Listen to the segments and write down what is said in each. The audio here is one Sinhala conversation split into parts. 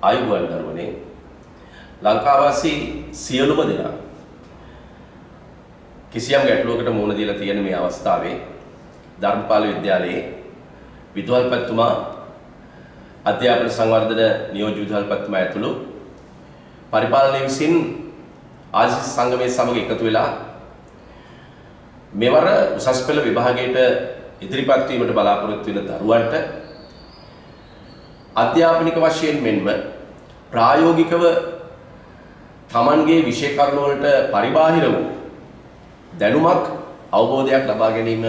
ආයුබෝවන් දරුවනේ ලංකාවාසී සියලුම දෙනා කිසියම් ගැටලුවකට මුහුණ දීලා තියෙන මේ අවස්ථාවේ ධර්මපාල විද්‍යාලයේ විදුහල්පතිතුමා අධ්‍යාපන සංවර්ධන නියෝජ්‍ය විදුහල්පතිතුමා ඇතුළු පරිපාලනය විසින් ආසිස් සංගමයේ සමග එකතු වෙලා මෙවර උසස් පෙළ විභාගයට ඉදිරිපත් වීමට බලාපොරොත්තු වෙන දරුවන්ට අධ්‍යාපනික වශයෙන් මෙන්ම ප්‍රායෝගිකව තමන්ගේ විෂය කරුණු වලට පරිබාහිර වූ දැනුමක් අවබෝධයක් ලබා ගැනීම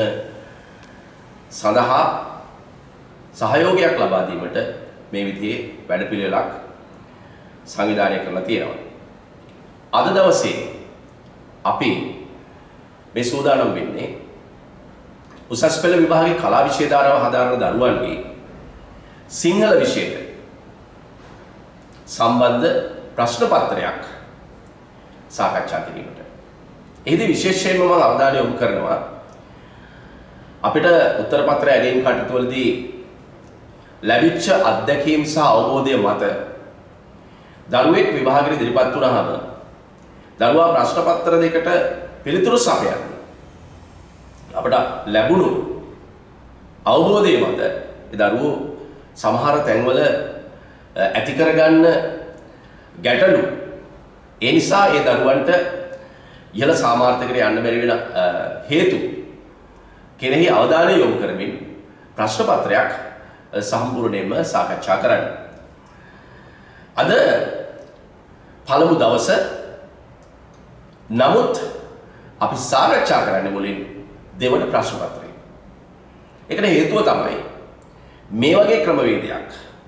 සඳහා සහයෝගයක් ලබා දීමට මේ විදිහේ වැඩපිළිවෙලක් සංවිධානය කරලා තියෙනවා. අද දවසේ අපි මේ සූදානම් වෙන්නේ උසස් පෙළ විභාගයේ කලා විෂය ධාරාව හදාරන දරුවන්ගේ සිංහල විෂයට සම්බන්ධ ප්‍රශ්න පත්‍රයක් සාකච්ඡා කිරීමට. එහිදී විශේෂයෙන්ම මම අවධානය යොමු කරනවා අපිට උත්තර පත්‍ර ඇගීම් කටයුතුවලදී ලැබිච්ච අත්දැකීම් සහ අවබෝධය මත දරුවෙක් විභාගයට ඉදිරිපත් වුණාම දරුවා ප්‍රශ්න පත්‍ර දෙකට පිළිතුරු සපයන්නේ අපට ලැබුණු අවබෝධය මත ඒ දරුවෝ සමහර තැන්වල ඇති කරගන්න ගැටලු ඒ නිසා ඒ දරුවන්ට ඉහළ සාමාර්ථයකට යන්න බැරි වෙන හේතු කෙරෙහි අවධානය යොමු කරමින් ප්‍රශ්න පත්‍රයක් සම්පූර්ණයෙන්ම සාකච්ඡා කරන්න. අද පළමු දවස නමුත් අපි සාකච්ඡා කරන්නේ මුලින් දෙවන ප්‍රශ්න පත්‍රය. ඒකට හේතුව තමයි මේ වගේ ක්‍රමවේදයක්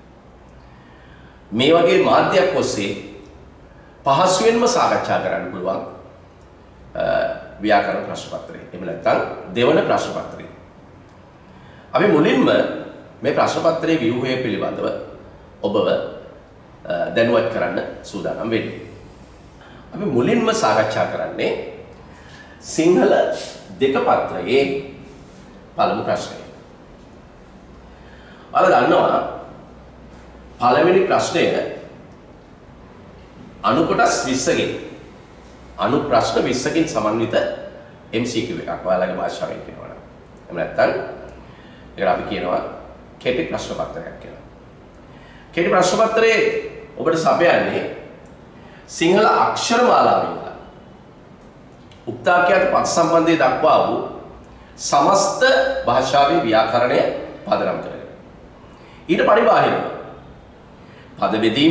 මේ වගේ මාධ්‍යයක් ඔස්සේ පහසුවෙන්ම සාකච්ඡා කරන්න පුළුවන් ව්‍යාකරණ ප්‍රශ්න පත්‍රය. එහෙම නැත්නම් දෙවන ප්‍රශ්න පත්‍රය. අපි මුලින්ම මේ ප්‍රශ්න පත්‍රයේ ව්‍යුහය පිළිබඳව ඔබව දැනුවත් කරන්න සූදානම් වෙන්නේ. අපි මුලින්ම සාකච්ඡා කරන්නේ සිංහල දෙක පත්‍රයේ පළමු ප්‍රශ්නය. ඔයාලා දන්නවා පළවෙනි ප්‍රශ්නය අනු කොටස් 20කින් අනු ප්‍රශ්න 20කින් සමන්විත MCQ එකක් ඔයාලගේ භාෂාවෙන් කියනවා නම්. එහෙම නැත්නම් ඒකට අපි කියනවා කෙටි ප්‍රශ්න පත්‍රයක් කියලා. කෙටි ප්‍රශ්න පත්‍රයේ ඔබට සපයන්නේ සිංහල අක්ෂර මාලාවෙන් උක්තාක්‍යාත පද සම්බන්ධය දක්වා වූ සමස්ත භාෂාවේ ව්‍යාකරණය පදනම් කරගෙන. ඊට පරිබාහිරව පද බෙදීම,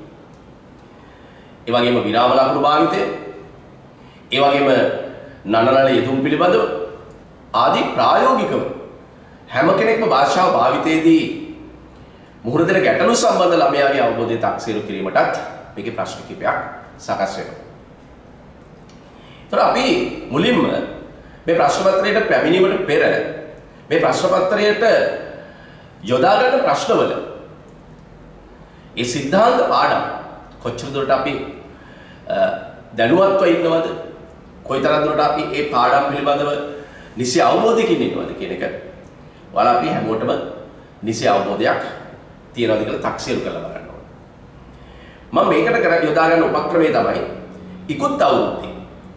ඒ වගේම විරාම ලකුණු භාවිතය, ඒ වගේම නනනල යෙදුම් පිළිබඳව ආදී ප්‍රායෝගිකව හැම කෙනෙක්ම භාෂාව භාවිතයේදී මුහුණ දෙන ගැටලු සම්බන්ධ ළමයාගේ අවබෝධය තක්සේරු කිරීමටත් මේකේ ප්‍රශ්න කිහිපයක් සකස් වෙනවා. ඒතර අපි මුලින්ම මේ ප්‍රශ්න පත්‍රයට පැමිණීමට පෙර මේ ප්‍රශ්න පත්‍රයට යොදා ගන්න ප්‍රශ්නවල ඒ සිද්ධාන්ත පාඩම් කොච්චර දුරට අපි දැනුවත්ව ඉන්නවද, කොයිතරම් දුරට අපි ඒ පාඩම් පිළිබඳව නිසි අවබෝධයකින් ඉන්නවද කියන එක ඔයාලා අපි හැමෝටම නිසි අවබෝධයක් තියනවාද කියලා තක්සේරු කරලා බලන්න ඕනේ. මම මේකට යොදා ගන්න උපක්‍රමය තමයි ඉක්ුත් අවුරුද්දේ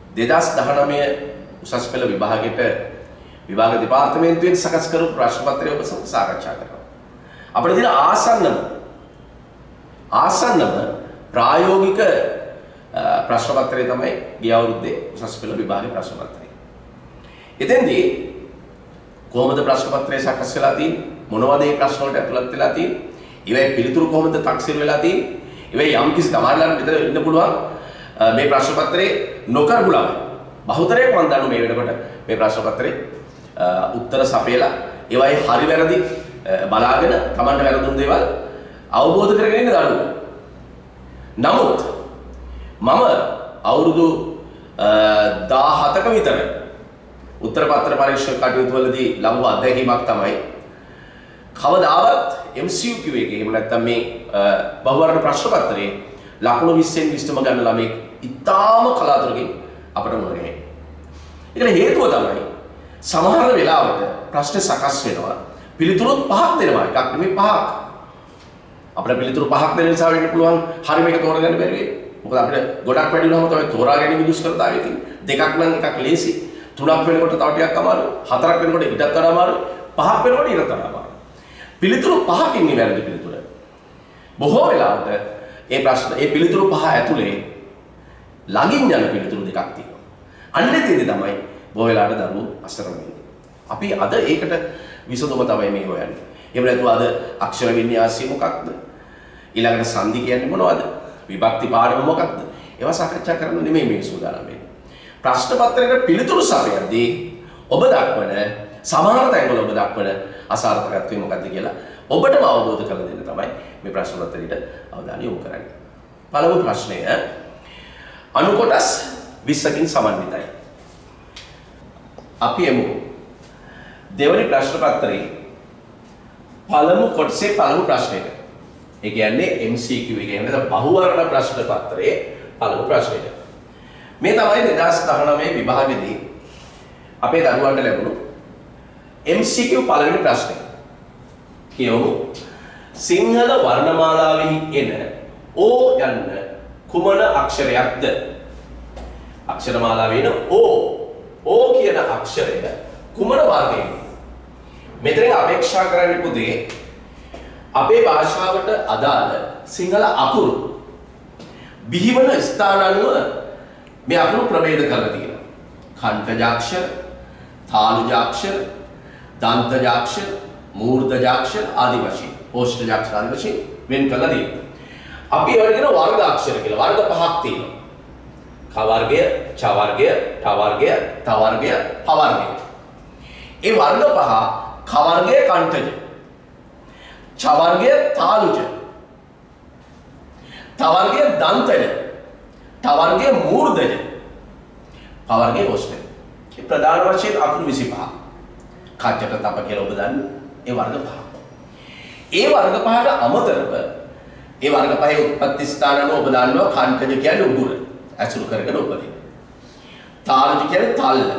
2019 උසස් පෙළ විභාගයට විභාග දෙපාර්තමේන්තුවෙන් සකස් කරපු ප්‍රශ්න පත්‍රය ඔබ සාකච්ඡා කරනවා. අපිට තියෙන ආසන්නම ප්‍රායෝගික ප්‍රශ්න පත්‍රය තමයි ගිය අවුරුද්දේ උසස් පෙළ විභාගයේ ප්‍රශ්න පත්‍රය. එතෙන්දී කොහොමද ප්‍රශ්න පත්‍රය සකස් වෙලා තියෙන්නේ? මොනවද මේ ප්‍රශ්න වලට ඇතුළත් වෙලා තියෙන්නේ? ඒවයි පිළිතුරු කොහොමද තක්සේරු වෙලා තියෙන්නේ? ඒවයි යම් කිසි සමාජලාට විතර ඉන්න පුළුවන් මේ ප්‍රශ්න පත්‍රේ නොකරපු ළමයි. බහුතරයක් මම දන්නවා මේ වෙනකොට මේ ප්‍රශ්න පත්‍රේ උත්තර සපයලා ඒවයි හරි වැරදි බලාගෙන Tamanට වැරදුණු දේවල් අවබෝධ කරගෙන ඉන්න දරුවෝ. නමුත් මම අවුරුදු 17ක විතර උත්තර පත්‍ර පරීක්ෂා කටයුතු වලදී ලැබුව අත්දැකීමක් තමයි කවදාවත් MCQ එකේ එහෙම නැත්නම් මේ බහුවර්ණ ප්‍රශ්න පත්‍රයේ ලකුණු 20න් 20ම ගන්න ළමෙක් ඉතාම කලාතුරකින් අපට මුණ ගැහෙන්නේ. ඒකට හේතුව තමයි සමහර වෙලාවට ප්‍රශ්න සකස් වෙනවා පිළිතුරුත් පහක් දෙනවා එකක් නෙමෙයි පහක්. අපිට පිළිතුරු පහක් දෙන නිසා වෙන්න පුළුවන් හරි මේක තෝරගන්න බැරි වෙයි. මොකද අපිට ගොඩක් වැඩි වුණාම තමයි තෝරා ගැනීම දුෂ්කරතාවය තියෙන්නේ. දෙකක් නම් එකක් ලේසි. තුනක් වෙනකොට තව ටිකක් අමාරුයි. හතරක් වෙනකොට ඊටත් වඩා අමාරුයි. පහක් වෙනකොට ඊටත් වඩා අමාරුයි. පිළිතුරු පහකින් නිවැරදි පිළිතුර. බොහෝ වෙලාවට ඒ ප්‍රශ්න ඒ පිළිතුරු පහ ඇතුලේ ළඟින් යන පිළිතුරු දෙකක් තියෙනවා. අන්න එතෙන්දී තමයි බොහෝ වෙලාවට දරුවෝ අසරණ වෙන්නේ. අපි අද ඒකට විසඳුම තමයි මේ හොයන්නේ. එහෙම නැතුව අද අක්ෂර වින්‍යාසය මොකක්ද? ඊළඟට සංදි කියන්නේ මොනවද? විභක්ති පාඩම මොකක්ද? ඒවා සාකච්ඡා කරන්න නෙමෙයි මේ සූදානම් වෙන්නේ. ප්‍රශ්න පත්‍රයකට පිළිතුරු සමයදී ඔබ දක්වන සමහර තැන්වල ඔබ දක්වන අසාර්ථකත්වය මොකක්ද කියලා ඔබටම අවබෝධ කරලා දෙන්න තමයි මේ ප්‍රශ්න පත්‍රයට අවධානය යොමු කරන්නේ. පළමු ප්‍රශ්නය අණු කොටස් 20කින් සමන්විතයි. අපි එමු දෙවැනි ප්‍රශ්න පත්‍රයේ පළමු කොටසේ පළමු ප්‍රශ්නයට. ඒ කියන්නේ MCQ එක කියන්නේ බහුවර්ණ ප්‍රශ්න පත්‍රයේ පළමු ප්‍රශ්නයට. මේ තමයි 2019 විභාගයේදී අපේ දරුවන්ට ලැබුණු MCQ පළවෙනි ප්‍රශ්නය. කියවමු. සිංහල වර්ණමාලාවෙහි එන O යන කුමන අක්ෂරයක්ද? අක්ෂරමාලාවේ එන O කියන අක්ෂරය කුමන වර්ගයකද? මෙතන අපේක්ෂා කරන්න පුතේ අපේ භාෂාවට අදාළ සිංහල අකුරු බිහිවන ස්ථාන අනුව මේ අකුරු ප්‍රභේද කරලා තියෙනවා. කණ්ඨජාක්ෂර, තාලුජාක්ෂර, දන්තජාක්ෂර, මූර්ධජාක්ෂර ආදී වශයෙන්, ඕෂ්ඨජාක්ෂර ආදී වශයෙන් වෙන් කරලා තියෙනවා. අපි ඒවට කියන වර්ග අක්ෂර කියලා. වර්ග පහක් තියෙනවා. ක වර්ගය, ච වර්ගය, ඨ වර්ගය, ත වර්ගය, හ වර්ගය. ඒ වර්ග පහ ක වර්ගය කණ්ඨජ, ච වර්ගය තාලුජ, ත වර්ගය දන්තජ, ඨ වර්ගය මූර්ධජ, හ වර්ගය ඕෂ්ඨජ. මේ ප්‍රධාන වශයෙන් අකුරු 25. කච්චට තප කියලා ඔබ දන්නේ ඒ වර්ග පහ. ඒ වර්ග පහට අමතරව ඒ වර්ග පහේ උත්පත්ති ස්ථාන අනුව ඔබ දන්නවා කණ්ඨජ කියන්නේ උගුර ඇසුරු කරගෙන උපදින. තාලජ කියන්නේ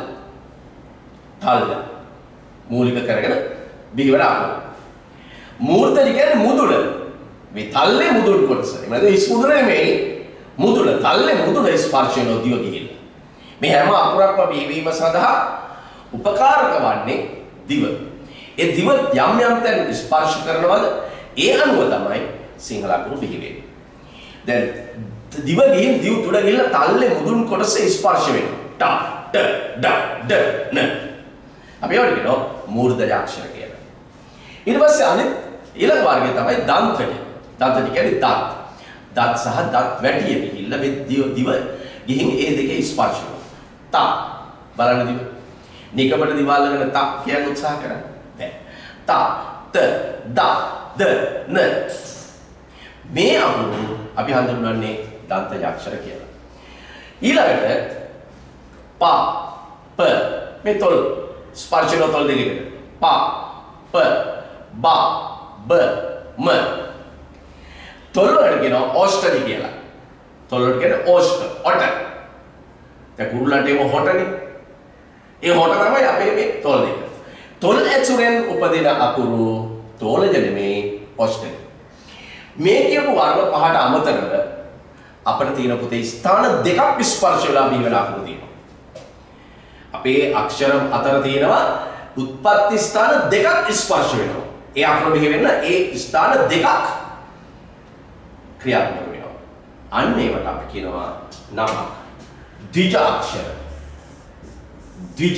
තල්ල මූලික කරගෙන බිහිවන අකුර. මූර්ධජ කියන්නේ මුදුන. මේ තල්ලේ මුදුන් කොටස. ඒ කියන්නේ ඉස් මුදුන නෙමෙයි මුදුන. තල්ලේ මුදුන ස්පර්ශය නොදිව ගිහිල්ලා. මේ හැම අකුරක්ම බිහිවීම සඳහා උපකාරක වන්නේ දිව. ඒ දිව යම් යම් තැන් ස්පර්ශ කරනවද ඒ අනුව තමයි සිංහල අකුරු බිහි වෙන්නේ. දැන් දිව ගිහින් දිව තුඩ ගිහිල්ලා තල්ලේ මුදුන් කොටස ස්පර්ශ වෙනවා. ට ඩ ඩ න. අපි ඒවට කියනවා මූර්ධජාක්ෂර කියලා. ඊට පස්සේ අනිත් ඊළඟ වර්ගය තමයි දන්තජ. දන්තජ කියන්නේ දත්. දත් සහ දත් වැටිය ගිහිල්ලා මේ දිව ගිහින් ඒ දෙකේ ස්පර්ශ වෙනවා. තා බලන්න දිව. නිකමට දිවල් ළඟන තා කියන උත්සාහ කරන්න බෑ. තා ත ද ද න. මේ අකුරු අපි හඳුන්වන්නේ දන්තජාක්ෂර කියලා. ඊළඟට ප ප මේ තොල් ස්පර්ශන තොල් දෙකකට ප ප බ බ ම. තොල් වලට කියනවා ඕෂ්ඨජ කියලා. තොල් වලට කියන්නේ ඕෂ්ඨ ඔට. දැන් කුරුල්ලන්ට ඒව හොටනේ. ඒ හොට තමයි අපේ මේ තොල් දෙක. තොල් ඇසුරෙන් උපදින අකුරු තෝලජ නෙමේ ඕෂ්ඨජ. මේ කියපු වර්ග පහට අමතරව අපිට තියෙන පුතේ ස්ථාන දෙකක් ස්පර්ශ වෙලා බිහිවන අකුරු තියෙනවා. අපේ අක්ෂර අතර තියෙනවා උත්පත්ති ස්ථාන දෙකක් ස්පර්ශ වෙනවා. ඒ අකුරු බිහි වෙන්න ඒ ස්ථාන දෙකක් ක්‍රියාත්මක වෙනවා. අන්න ඒවට අපි කියනවා නම ද්විජ අක්ෂර. ද්විජ.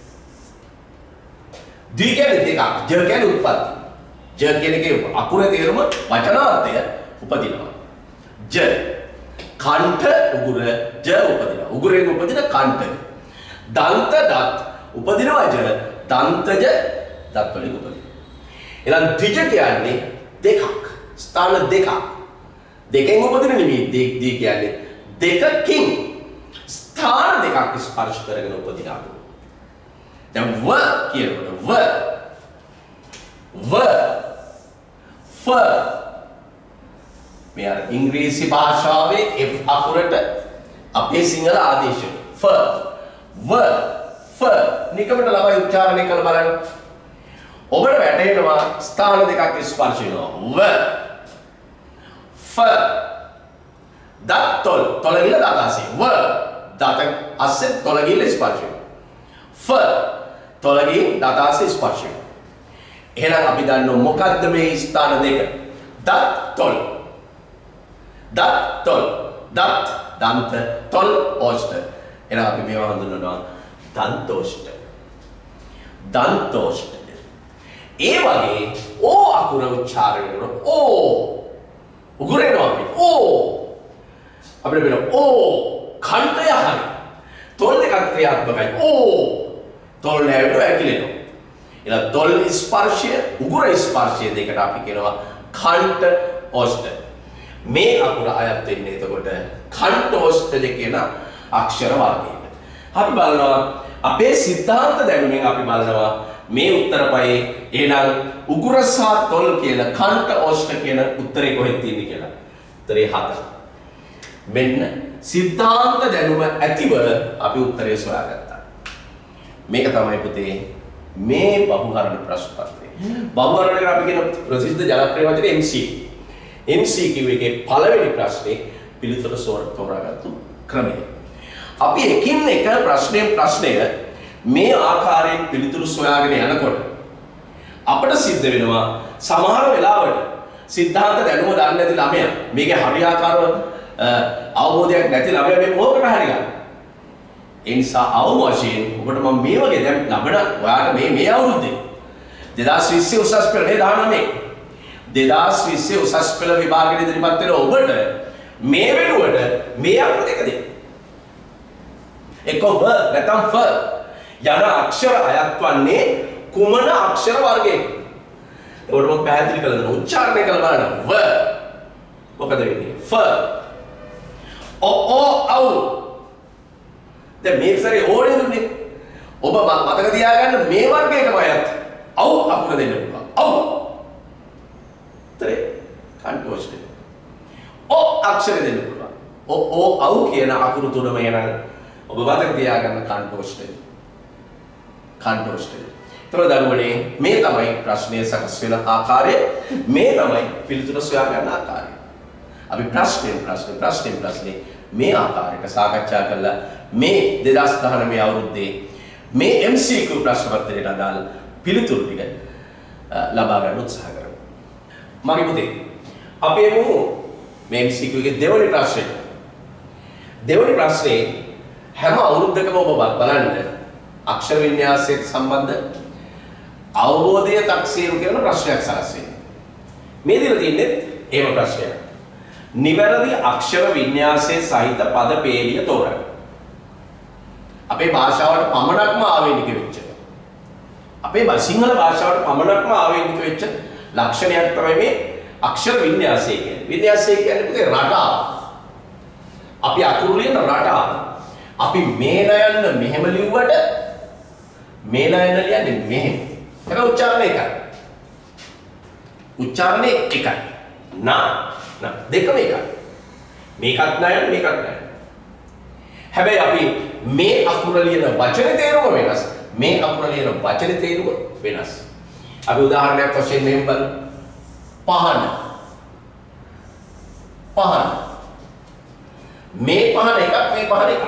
ද්වි කියන්නේ දෙකක්. ජ කියන්නේ උත්පත්ති. ජ කියන එකේ අකුරේ තේරුම වචනාර්ථය උපදිනවා. ජ කණ්ඨ උගුර ජ උපදිනවා. උගුරෙන් උපදින කණ්ඨ. දන්ත දත් උපදිනවා ජ දන්තජ දත් වලින් උපදිනවා. එහෙනම් ද්විජ කියන්නේ දෙකක්. ස්ථාන දෙකක්. දෙකෙන් උපදින නෙමෙයි දී කියන්නේ දෙකකින් ස්ථාන දෙකක් ස්පර්ශ කරගෙන උපදින අකුරු. දැන් ව කියනකොට ව ෆ මේ අර ඉංග්‍රීසි භාෂාවේ F අකුරට අපේ සිංහල ආදේශය ෆ ව ෆ නිකමට ළමයි උච්චාරණය කරලා බලන්න. ඔබට වැටහෙනවා ස්ථාන දෙකක් ස්පර්ශ වෙනවා. ව फ දත් තොල් තොල ගිල දත අස්සේ ව දත අස්සේ තොල ගිල ස්පර්ශය ෆ තොල ගිල දත අස්සේ ස්පර්ශය එහෙනම් අපි දන්නෝ මොකද්ද මේ ස්ථාන දෙක දත් තොල් දත් දන්ත තොල් ඕෂ්ඨ එහෙනම් අපි මේවා හඳුන්වනවා දන්තෝෂ්ඨ ඒ වගේ ඕ අකුර උච්චාරණය කරනකොට ඕ උගුරේනවා අපි ඕ අපිට වෙන ඕ කණ්ඩය හරි තොල් දෙකක් ක්‍රියාත්මකයි ඕ තොල් නැවෙනවා ඇකිලෙනවා එහෙනම් තොල් ස්පර්ශය උගුර ස්පර්ශය දෙකට අපි කියනවා කණ්ඩ ඕෂ්ඨ මේ අකුර අයත් වෙන්නේ එතකොට කණ්ඩ ඕෂ්ඨ කියන අක්ෂර වර්ගයට අපි බලනවා අපේ සිද්ධාන්ත දැනුමින් අපි බලනවා මේ උත්තර පහේ එහෙනම් උගුර සහ තොල් කියන කණ්ඩ ඕෂ්ඨ කියන උත්තරේ කොහෙද තියෙන්නේ කියලා. උත්තරේ 7. මෙන්න සිද්ධාන්ත දැනුම ඇතිව අපි උත්තරේ සොයාගත්තා. මේක තමයි පුතේ මේ බහුහරණ ප්‍රශ්න පත්‍රය. බහුහරණයකට අපි කියන ප්‍රසිද්ධ ජනප්‍රිය වචනේ MC. MCQ එකේ පළවෙනි ප්‍රශ්නේ පිළිතුර තෝරාගත්තු ක්‍රමය. අපි එකින් එක ප්‍රශ්නය මේ ආකාරයෙන් පිළිතුරු සොයාගෙන යනකොට අපිට සිද්ධ වෙනවා සමහර වෙලාවට සිද්ධාන්ත දැනුම දන්නේ නැති ළමයා මේකේ හරියාකාරව අවබෝධයක් නැති ළමයා මේ මොකකට හරි ගන්න. ඒ නිසා අවම වශයෙන් ඔබට මම මේ වගේ දැන් ලබන ඔයාලට මේ අවුරුද්දේ 2020 උසස් පෙළ 2020 උසස් පෙළ විභාගෙට ඉදිරිපත් වෙන ඔබට මේ වෙනුවට මේ අකුරු දෙක දෙන්න. එක ව නැත්නම් ෆ යන අක්ෂර අයත් වන්නේ කුමන අක්ෂර වර්ගයකද? ඒකට මම පැහැදිලි කරලා දෙනවා. උච්චාරණය කරලා බලන්න. ව මොකද වෙන්නේ? ෆ ඔ අව් දැන් මේ සැරේ ඕනේ දුන්නේ. ඔබ මතක තියාගන්න මේ වර්ගයකම අයත් අව් අකුර දෙන්න පුළුවන්. අව්. කන්ටෝස්ට්. ඔ අක්ෂර දෙන්න පුළුවන්. ඔ අව් කියන අකුරු තුනම එනනම් ඔබ මතක තියාගන්න කන්ටෝස්ට්. තොර දරුවනේ මේ තමයි ප්‍රශ්නය සකස් වෙන ආකාරය මේ තමයි පිළිතුර සොයා ගන්න ආකාරය. අපි ප්‍රශ්නේ මේ ආකාරයට සාකච්ඡා කළා මේ 2019 අවුරුද්දේ මේ MCQ ප්‍රශ්න පත්‍රයට අදාළ පිළිතුරු ටික ලබා ගන්න උත්සාහ කරමු. මගේ පුතේ අපි එමු මේ MCQ එකේ දෙවැනි ප්‍රශ්නේ. දෙවැනි ප්‍රශ්නේ හැම අවුරුද්දකම ඔබ බලන්න අක්ෂර වින්‍යාසයට සම්බන්ධ අවබෝධය තක්සේරු කරන ප්‍රශ්නයක් සකස් වෙනවා. මේ දීලා තියෙන්නේ එහෙම ප්‍රශ්නයක්. නිවැරදි අක්ෂර වින්‍යාසයේ සහිත පද පේළිය තෝරන්න. අපේ භාෂාවට පමණක්ම ආවේනික වෙච්ච. අපේ සිංහල භාෂාවට පමණක්ම ආවේනික වෙච්ච ලක්ෂණයක් තමයි මේ අක්ෂර වින්‍යාසය කියන්නේ. වින්‍යාසය කියන්නේ පුතේ රටාව. අපි අකුරු ලියන රටාව. අපි මේන යන්න මෙහෙම ලිව්වට මේන යන්න ලියන්නේ මෙහෙම. ඒක උච්චාරණය එකයි. උච්චාරණය එකයි. නා දෙකම එකයි. මේකත් නයන මේකත් නයන. හැබැයි අපි මේ අකුර ලියන වචනේ තේරුම වෙනස්. මේ අකුර ලියන වචනේ තේරුම වෙනස්. අපි උදාහරණයක් වශයෙන් මෙහෙම බලමු. පහන. මේ පහන එකක් මේ පහන එකක්.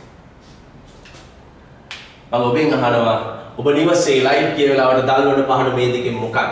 මම ඔබෙන් අහනවා ඔබ නිවසේ ලයිට් ගිය වෙලාවට දල්වන පහන මේ දෙකෙන් මොකක්ද?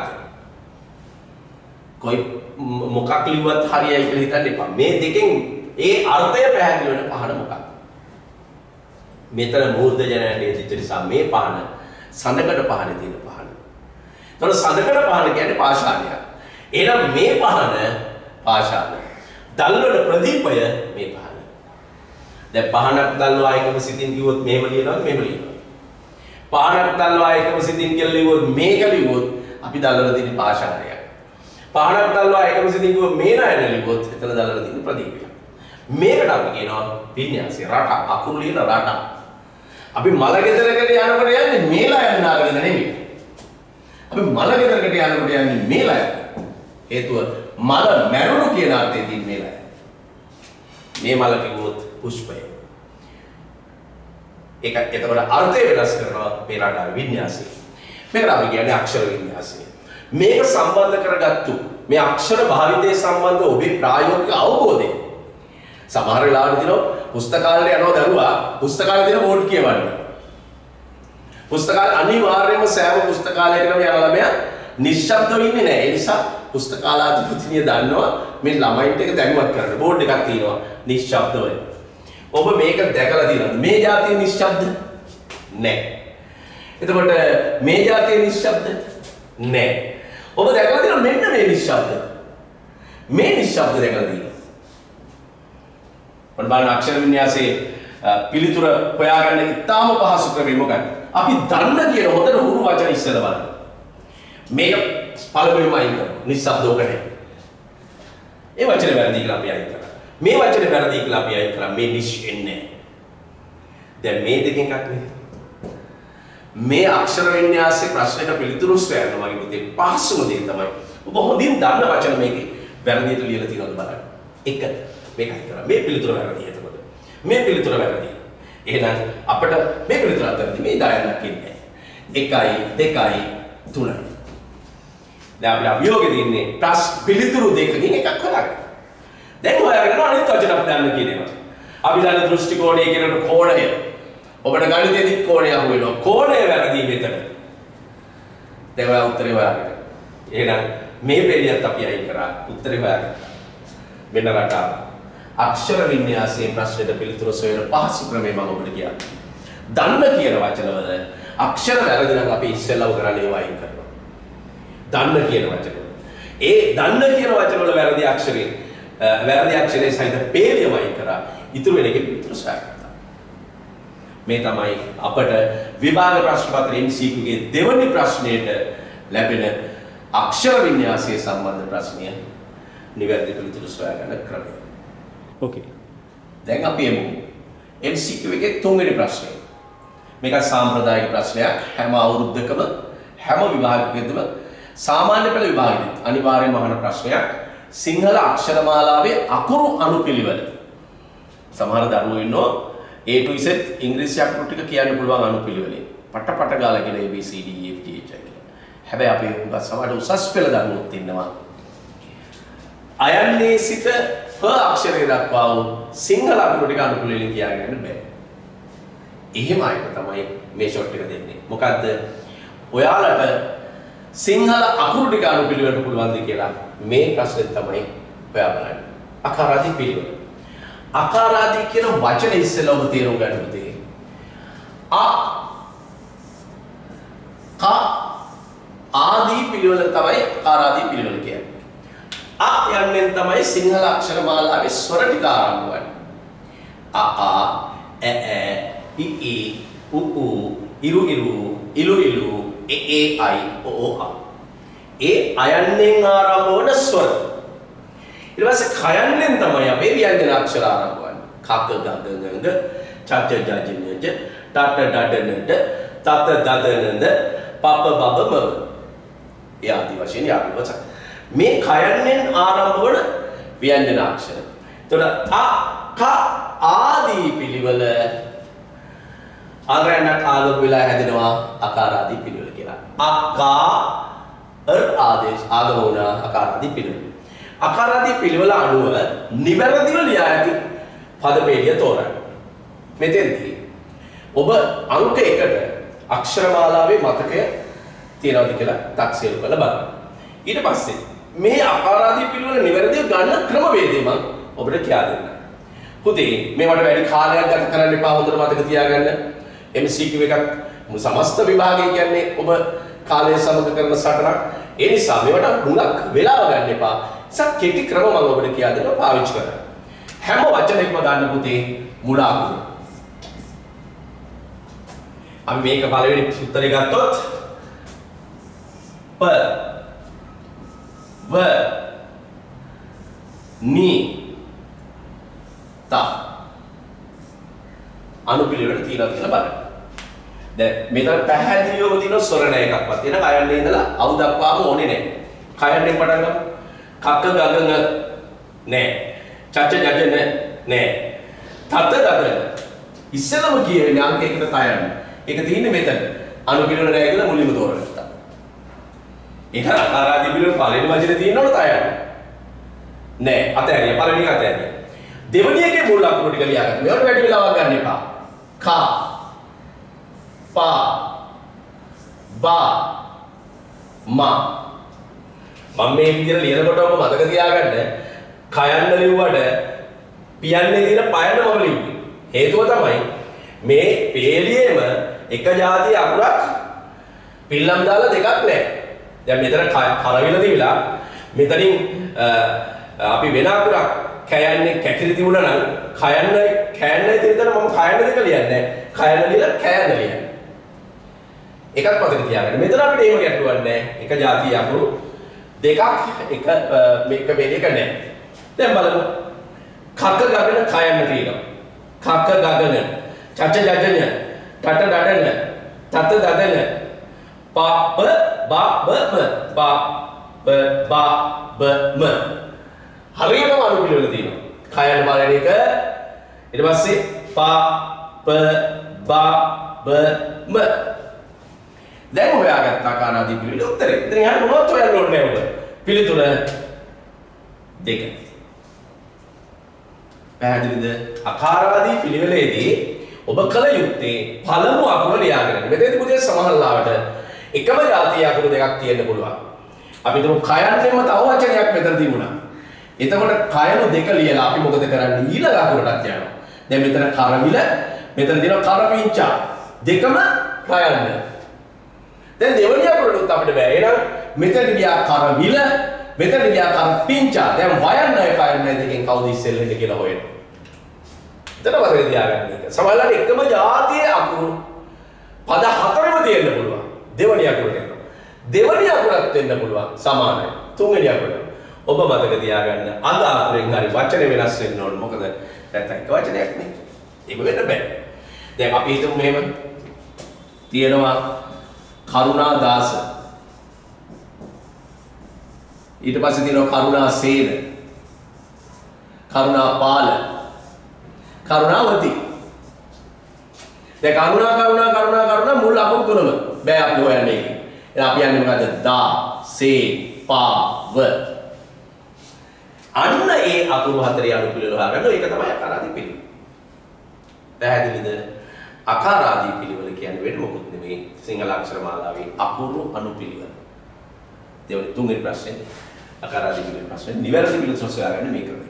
කොයි මොකක් ලිව්වත් හරියයි කියලා හිතන්න එපා. මේ දෙකෙන් ඒ අර්ථය පැහැදිලි වෙන පහන මොකක්ද? මෙතන මූර්ධජනයන්ගේ දිච්ච නිසා මේ පහන සඳකඩ පහනේ තියෙන පහන. එතකොට සඳකඩ පහන කියන්නේ පාෂාණයක්. එහෙනම් මේ පහන පාෂාණ. දල්වන ප්‍රදීපය මේ පහන. දැන් පහනක් දල්වා එකම සිතින් කිව්වොත් මෙහෙම ලියනවාද මෙහෙම ලියනවාද? පහනක් දල්වා එකම සිතින් කියලා ලිව්වොත් මේක ලිව්වොත් අපි දල්වලා තියෙන පාෂාණයක්. පහනක් දල්වා එකම සිතින් කිව්වොත් මේ නයන ලිව්වොත් එතන දල්වලා තියෙන ප්‍රදීපය. මේකට අපි කියනවා වින්‍යාසය රට අකුරු ලියන රට. අපි මල ගෙදරකට යනකොට යන්නේ මේලා යන්න ආගෙන නෙමෙයි. අපි මල ගෙදරකට යනකොට යන්නේ මේලා යන්න. හේතුව මල මැරුණු කියන අර්ථයේ තියෙන මේලා. මේ මල කිව්වොත් පුෂ්පය. ඒක එතකොට අර්ථය වෙනස් කරනවා මේ රටාවේ වින්‍යාසය. මේකට අපි කියන්නේ අක්ෂර වින්‍යාසය. මේක සම්බන්ධ කරගත්තු මේ අක්ෂර භාවිතය සම්බන්ධ ඔබේ ප්‍රායෝගික අවබෝධය. සමහර වෙලාවට දිනෝ පුස්තකාලේ යනවා දරුවා පුස්තකාලේ දින බෝඩ් කියවන්න. පුස්තකාල අනිවාර්යයෙන්ම සෑම පුස්තකාලයකටම යන ළමයා නිශ්ශබ්දව ඉන්නේ නැහැ. ඒ නිසා පුස්තකාලාධිපතිනිය දන්නවා මේ ළමයින්ට එක දැනුවත් කරන්න. බෝඩ් එකක් තියෙනවා නිශ්ශබ්දව. ඔබ මේක දැකලා තියෙනවද? මේ જાතිය නිශ්ශබ්ද? නැහැ. එතකොට මේ જાතිය නිශ්ශබ්ද? නැහැ. ඔබ දැකලා තියෙනවද මෙන්න මේ නිශ්ශබ්ද? මේ නිශ්ශබ්ද දැකලා තියෙනවද? ඔන්න බලන්න අක්ෂර වින්‍යාසයේ පිළිතුර හොයාගන්න ඉතාම පහසු ක්‍රමය මොකක්ද? අපි දන්න කියන හොඳට හුරු වචන ඉස්සෙල්ලා බලන්න. මේක පළවෙනිම අයින් කරනවා. නිශ්ශබ්ද ඕක නැහැ. ඒ වචනේ වැරදි කියලා අපි අයින් කරා. මේ වචනේ වැරදි කියලා අපි අයින් කරා. මේ නිශ් එන්නේ නැහැ. දැන් මේ දෙකෙන් එකක් නේ. මේ අක්ෂර වින්‍යාසයේ ප්‍රශ්නෙට පිළිතුරු හොයන්න මගේ පුතේ පහසුම දේ තමයි ඔබ හොඳින් දන්න වචන මේකේ වැරදියට ලියලා තියෙනවද බලන්න. එක මේකයි කරා. මේ පිළිතුර වැරදි. එතකොට මේ පිළිතුර වැරදි. එහෙනම් අපිට මේ පිළිතුර අතරදී මේ දායනක් ඉන්නේ. 1 2 3. දැන් අපිට අභියෝගෙ දෙන්නේ පිළිතුරු දෙකකින් එකක් හොයාගන්න. දැන් හොයාගෙන අනිත් වචන අපි දන්න කියනවා. අපි දන්න දෘෂ්ටි කෝණය කියනකොට කෝණය. ඔබට ගණිතයේදී කෝණය අහු වෙනවා. කෝණය වැරදි මෙතන. දැන් ඔයා උත්තරේ හොයාගන්න. එහෙනම් මේ පෙළියත් අපි අයින් කරා. උත්තරේ හොයාගන්න. මෙන්න රටාව. අක්ෂර වින්‍යාසයේ ප්‍රශ්නෙට පිළිතුරු සොයන පහසු ක්‍රමය මම ඔබට කියන්නේ. දන්න කියන වචනවල අක්ෂර වැරදි නම් අපි ඉස්සෙල්ලාම කරන්නේ ඒවා අයින් කරනවා. දන්න කියන වචන. ඒ දන්න කියන වචනවල වැරදි අක්ෂරේ සහිත පේලියම අයින් කරා. ඉතුරු වෙන එකේ පිළිතුරු සොයාගත්තා. මේ තමයි අපට විභාග ප්‍රශ්න පත්‍රයේ MCQගේ දෙවැනි ප්‍රශ්නයට ලැබෙන අක්ෂර වින්‍යාසයේ සම්බන්ධ ප්‍රශ්නය නිවැරදි පිළිතුරු සොයාගන්න ක්‍රමය. ඕකේ. දැන් අපි එමු MCQ එකේ තුන්වෙනි ප්‍රශ්නය. මේක සාම්ප්‍රදායික ප්‍රශ්නයක්. හැම අවුරුද්දකම හැම විභාගයකදම සාමාන්‍ය පෙළ විභාගෙත් අනිවාර්යයෙන්ම අහන ප්‍රශ්නයක්. සිංහල අක්ෂරමාලාවේ අකුරු අනුපිළිවෙල. සමහර දරුවෝ ඉන්නවා A to Z ඉංග්‍රීසි අකුරු ටික කියන්න පුළුවන් අනුපිළිවෙලේ. පට ගාලා කියන A B C D E F G H කියලා. හැබැයි අපි උගත් සමහර උසස් පෙළ දරුවෝත් ඉන්නවා. අයන්නේ සිට ෆ අක්ෂරය දක්වා වූ සිංහල අකුරු ටික අනුපිළිවෙලින් කියාගන්න බෑ. එහෙම අයට තමයි මේ ෂොට් එක දෙන්නේ. මොකද්ද? ඔයාලට සිංහල අකුරු ටික අනුපිළිවෙලට පුළුවන්ද කියලා මේ ප්‍රශ්නේ තමයි හොයා බලන්න. අකාරාදී පිළිවෙල. අකාරාදී කියන වචනේ ඉස්සෙල්ලා ඔබ තේරුම් ගන්න ඕනේ. ආදී පිළිවෙල තමයි අකාරාදී පිළිවෙල කියන්නේ. යන්නෙන් තමයි සිංහල අක්ෂර මාලාවේ ස්වර ටික ආරම්භ වෙන්නේ. ඈ ඊ ඌ ඉරු ඉලු ඒ අයි ඕ ආ. ඒ අයන්නෙන් ආරම්භ වන ස්වර. ඊට පස්සේ කයන්නෙන් තමයි අපේ ව්‍යංජන අක්ෂර ආරම්භ වෙන්නේ. කක ගග ගඟ චච ජජනජ තත දඩනද තත දදනද පප බබ මව. ඒ ආදි වශයෙන් යාළුවච. මේ කයන්නෙන් ආරම්භ වන ව්‍යංජන අක්ෂර. එතකොට ක ආදී පිළිවෙල ආගරණක් ආගම වෙලා හැදෙනවා අකාරාදී පිළිවෙල කියලා. ආදේශ ආගම වුණ අකාරාදී පිළිවෙල. අකාරාදී පිළිවෙල අනුව නිවැරදිව ලියා ඇති පද පේළිය තෝරන්න. මෙතෙන්දී ඔබ අංක 1ට අක්ෂරමාලාවේ මතකය තියනවාද කියලා තක්සේරු කරලා බලන්න. ඊට පස්සේ මේ අකාරාදී පිළිවෙල නිවැරදිව ගන්න ක්‍රමවේදය මම ඔබට කියා දෙන්නම්. පුතේ මේවට වැඩි කාලයක් ගත කරන්න එපා. හොඳට මතක තියාගන්න. MCQ එකක් සමස්ත විභාගය කියන්නේ ඔබ කාලය සමග කරන සටනක්. ඒ නිසා මේවට හුඟක් වෙලාව ගන්න එපා. කෙටි ක්‍රම මම ඔබට කියා දෙනවා පාවිච්චි කරන්න. හැම වචනයක්ම ගන්න පුතේ මුල අකුර. අපි මේක පළවෙනි උත්තරේ ගත්තොත් ප ව නි තා අනුපිළිවෙලට තියලා බලන්න. දැන් මෙතන පැහැදිලිවම තියෙන ස්වර නැයකක්වත් තියෙන කයන්නේ ඉඳලා අවු දක්වාම ඕනේ නැහැ. කයන්නේ පටන් ගමු. කක ගගන නෑ. චච ජජන නෑ. තත දදන. ඉස්සෙල්ලම කියවෙන්නේ අංක 1ට තයන්න. ඒක තියෙන්නේ මෙතන. අනුපිළිවෙල නැහැ කියලා මුලින්ම තෝරගත්තා. එහෙනම් අකාරාදී පිළිවෙල පළවෙනි වචනේ තියෙනවද තයන්නේ? නෑ අතෑරිය පළවෙනි එක අතෑරිය. දෙවෙනි එකේ මුල් අකුරු ටික ලියාගන්න. මේවට වැඩි වෙලාවක් ගන්න එපා. කා පා බා මා මම මේ විදිහට ලියනකොට ඔබ මතක තියාගන්න කයන්න ලිව්වට පියන්නේ තියෙන පයන මම ලිව්වේ. හේතුව තමයි මේ පේලියේම එක જાති අකුරක් පිල්ලම් දාලා දෙකක් නැහැ. දැන් මෙතන කරවිල තියලා මෙතනින් අපි වෙන අකුරක් කයන්නේ කැකිලි තිබුණා නම් කයන්නේ කෑන්නේ තියෙන මම කයන්න දෙක ලියන්නේ කයන්න ලියලා කෑන්න ලියන්නේ. එකක් මතක තියාගන්න. මෙතන අපිට එහෙම ගැටලුවක් නැහැ. එක જાති අකුරු දෙකක් එක මේක වෙලෙක නැහැ. දැන් බලමු. කක ගගන කයන්න තියෙනවා. කක ගගන චච ජජන තට දඩන තත දදන පා බ බා බ ම බා බ බා බ ම හරියටම අනුපිළිවෙල තියෙනවා. කයන්න බලන එක ඊට පස්සේ පා බ බා බ ම දැන් හොයාගත්ත අකාරාදී පිළිවෙල උත්තරේ. ඉතින් යන්න මොනවද හොයන්න ඕනේ ඔබ? පිළිතුර දෙක. පැහැදිලිද? අකාරාදී පිළිවෙලේදී ඔබ කල යුත්තේ පළමු අකුර ලියාගෙන. මෙතනදී පුතේ සමහරලාවට එකම જાතිය අකුරු දෙකක් තියෙන්න පුළුවන්. අපි හිතමු කයන්නෙම තව වචනයක් මෙතන තිබුණා. එතකොට කයනු දෙක ලියලා අපි මොකද කරන්නේ? ඊළඟ අකුරටත් යනවා. දැන් මෙතන කරවිල, මෙතන තියෙනවා කරපිංචා. දෙකම කයන්න. දැන් දෙවෙනි අකුරට අපිට බෑ. එහෙනම් මෙතන ගියා කරවිල, මෙතන ගියා කරපිංචා. දැන් වයන්නයි කයන්නයි දෙකෙන් කවුද ඉස්සෙල්ලෙන්නේ කියලා හොයනවා. එතන මතක තියාගන්න එක. සමහරවිට එකම જાතියේ අකුරු පද හතරෙම තියෙන්න පුළුවන්. දෙවෙනි අකුරට එනවා. දෙවෙනි අකුරත් වෙන්න පුළුවන් සමානයි. තුන්වෙනි අකුරට. ඔබ මතක තියාගන්න අද අකුරෙන් හරි වචන වෙනස් වෙන්න ඕනේ. මොකද නැත්නම් එක වචනයක් නේ. ඒක වෙන්න බෑ. දැන් අපි හිතමු මෙහෙම තියෙනවා කරුණා දාස. ඊට පස්සේ තියෙනවා කරුණා සේන. කරුණා පාල. කරුණාවති. දැන් කරුණා මුල් අකුරු තුනම බෑ අපි හොයන්නේ. එහෙනම් අපි යන්නේ මොකද්ද? දා, සේ, පා, ව. අන්න ඒ අකුරු හතරේ අනුපිළිවෙල හොයාගන්න. ඒක තමයි අකාරාදී පිළිවෙල. පැහැදිලිද? අකාරාදී පිළිවෙල කියන්නේ වෙන මොකුත් නෙමෙයි. සිංහල අක්ෂර මාලාවේ අකුරු අනුපිළිවෙල. දෙවෙනි තුන්වෙනි ප්‍රශ්නේ අකාරාදී පිළිවෙල ප්‍රශ්නේ නිවැරදි පිළිතුර සොයාගන්න මේ ක්‍රමයට.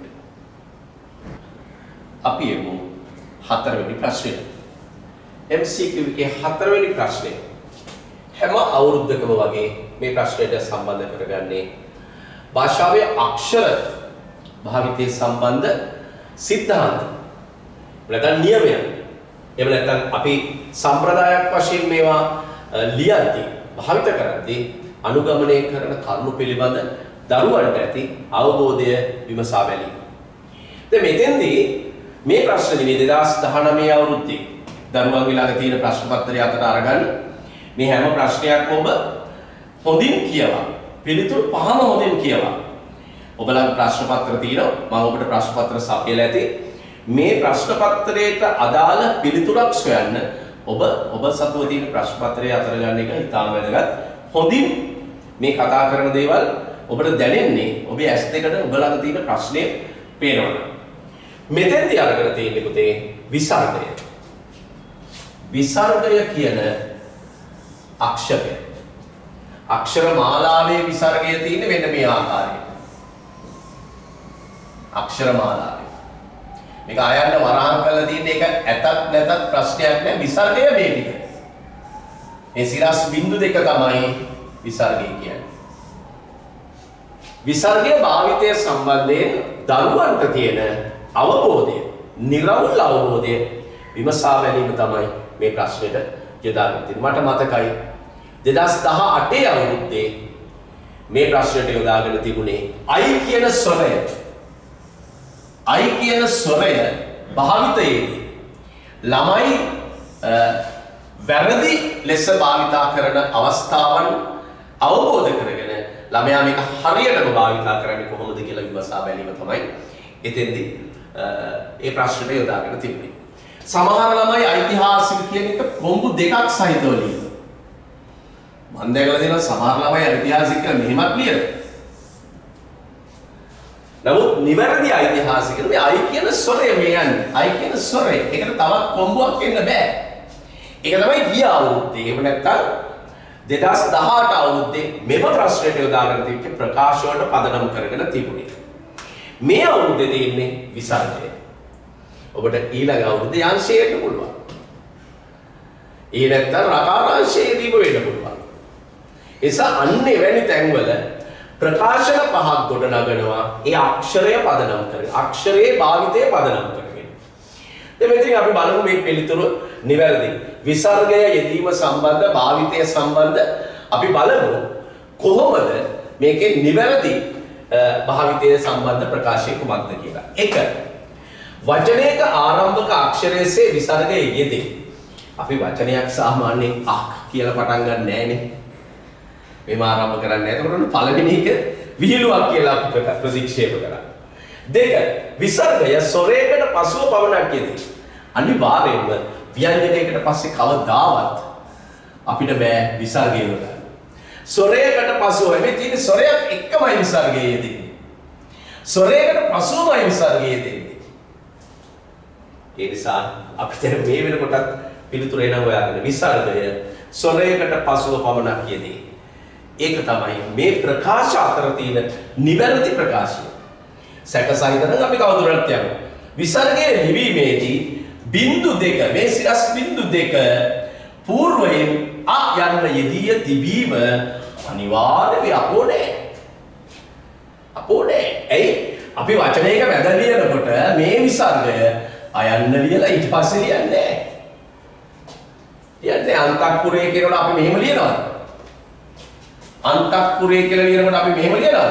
අපි එමු හතරවෙනි ප්‍රශ්නේ. MCQ එකේ හතරවෙනි ප්‍රශ්නේ හැම අවුරුද්දකම වගේ මේ ප්‍රශ්නයට සම්බන්ධ කරගන්නේ භාෂාවේ අක්ෂර භාවිතයේ සම්බන්ධ සිද්ධාන්ත. නැත්නම් නියමය. එහෙම නැත්නම් අපි සම්ප්‍රදායක් වශයෙන් මේවා ලියද්දී භාවිත කරද්දී අනුගමනය කරන කරුණු පිළිබඳ දරුවන්ට ඇති අවබෝධය විමසා බැලීම. දැන් මෙතෙන්දී මේ ප්‍රශ්නේ මේ 2019 අවුරුද්දේ දරුවන්ගේ ළඟ තියෙන ප්‍රශ්න පත්‍රය අතට අරගන්න. මේ හැම ප්‍රශ්නයක්ම ඔබ හොඳින් කියවා. පිළිතුරු පහම හොඳින් කියවා. ඔබලගේ ප්‍රශ්න පත්‍ර තියෙනවා. මම ඔබට ප්‍රශ්න පත්‍ර සපයලා ඇති. මේ ප්‍රශ්න පත්‍රයට අදාළ පිළිතුරක් සොයන්න ඔබ සතුව තියෙන ප්‍රශ්න පත්‍රය අතර ගන්න එක ඉතාම වැදගත්. හොඳින් මේ කතා කරන දේවල් ඔබට දැනෙන්නේ ඔබේ ඇස් දෙකට ඔබ ළඟ තියෙන ප්‍රශ්නේ පේනවා. මෙතෙන්දී අරගෙන තියෙන්නේ පුතේ විසර්ගය. විසර්ගය කියන අක්ෂරය. අක්ෂර මාලාවේ විසර්ගය තියෙන්නේ මෙන්න මේ ආකාරයට. අක්ෂර මාලාවේ. මේක ආයන්න වරහන් කරලා තියෙන එක ඇතත් නැතත් ප්‍රශ්නයක් නෑ විසර්ගය මේ ටික. මේ සිරස් බිංදු දෙක තමයි විසර්ගය කියන්නේ. විසර්ගය භාවිතය සම්බන්ධයෙන් දරුවන්ට තියෙන අවබෝධය, නිර්වෘල් අවබෝධය විමසා බැලීම තමයි මේ ප්‍රශ්නෙට යොදාගෙන තියෙන්නේ. මට මතකයි 2018 අවුරුද්දේ මේ ප්‍රශ්නයට යොදාගෙන තිබුණේ අයි කියන ස්වරය. අයි කියන ස්වරය භාවිතයේදී ළමයි වැරදි ලෙස භාවිතා කරන අවස්ථාවන් අවබෝධ කරගෙන ළමයා මේක හරියටම භාවිතා කරන්නේ කොහොමද කියලා විමසා බැලීම තමයි එතෙන්දී ඒ ප්‍රශ්නෙට යොදාගෙන තිබුණේ. සමහර ළමයි ඓතිහාසික කියන එක කොම්බු දෙකක් සහිතව ලියනවා. මම දැකලා තියෙනවා සමහර ළමයි ඓතිහාසික කියලා මෙහෙමත් ලියනවා. නමුත් නිවැරදි ඓතිහාසික මේ අයි කියන ස්වරය මේ යන්නේ. අයි කියන ස්වරය. ඒකට තවත් කොම්බුවක් එන්න බෑ. ඒක තමයි ගිය අවුරුද්දේ. එහෙම නැත්නම් 2018 අවුරුද්දේ මෙම ප්‍රශ්නයට යොදාගෙන තිබෙච්ච ප්‍රකාශ වලට පදනම් කරගෙන තිබුණේ. මේ අවුරුද්දේ තියෙන්නේ විසර්ජය. ඔබට ඊළඟ අවුරුද්දේ අංශයට පුළුවන්. ඒ නැත්නම් රකාරාංශයේදීම වෙන්න පුළුවන්. එසා අන්න එවැනි තැන්වල ප්‍රකාශන පහක් ගොඩනගනවා ඒ අක්ෂරය පදනම් කරගෙන. අක්ෂරයේ භාවිතය පදනම් කරගෙන. දැන් මෙතන අපි බලමු මේ පිළිතුරු නිවැරදි. විසර්ගය යෙදීම සම්බන්ධ භාවිතය සම්බන්ධ අපි බලමු කොහොමද මේකේ නිවැරදි භාවිතය සම්බන්ධ ප්‍රකාශය කුමක්ද කියලා. 1. වචනයක ආරම්භක අක්ෂරයේසේ විසර්ගය යෙදේ. අපි වචනයක් සාමාන්‍යයෙන් අක් කියලා පටන් ගන්න නෑනේ. මේව ආරම්භ කරන්නේ නැහැ. එතකොට පළවෙනි එක විහිළුවක් කියලා අපි ප්‍රතික්ෂේප කරා. 2. විසර්ගය ස්වරයකට පසුව පමණක් යෙදේ. අනිවාර්යයෙන්ම ව්‍යංජනයකට පස්සේ කවදාවත් අපිට බෑ විසර්ගය යොදන්න. ස්වරයකට පසුව මේ තියෙන ස්වරයක් එක්කමයි විසර්ගය යෙදෙන්නේ. ස්වරයකට පසුවමයි විසර්ගය යෙදෙන්නේ. ඒ නිසා අපිට මේ වෙනකොටත් පිළිතුර එනවා ඔයාගෙන විසර්ගය ස්වරයකට පසුව පමණක් යෙදේ. ඒක තමයි මේ ප්‍රකාශ අතර තියෙන නිවැරදි ප්‍රකාශය. සැකසහිතව අපි කවුරුරත් යමු. විසර්ගයේ ලිවීමේදී බිංදු දෙක මේ සිරස් බිංදු දෙක పూర్වයෙන් අ යන්න යෙදී තිබීම අනිවාර්යයි අපෝනේ. අපෝනේ. එයි අපි වචනයක මැද ලියනකොට මේ විසර්ගය අයන්න ලියලා ඊට පස්සේ ලියන්නේ නැහැ. ඊට අන්තක්පුරේ කියනකොට අපි මෙහෙම ලියනවාද? අන්තක්පුරේ කියලා ලියනකොට අපි මෙහෙම ලියනවාද?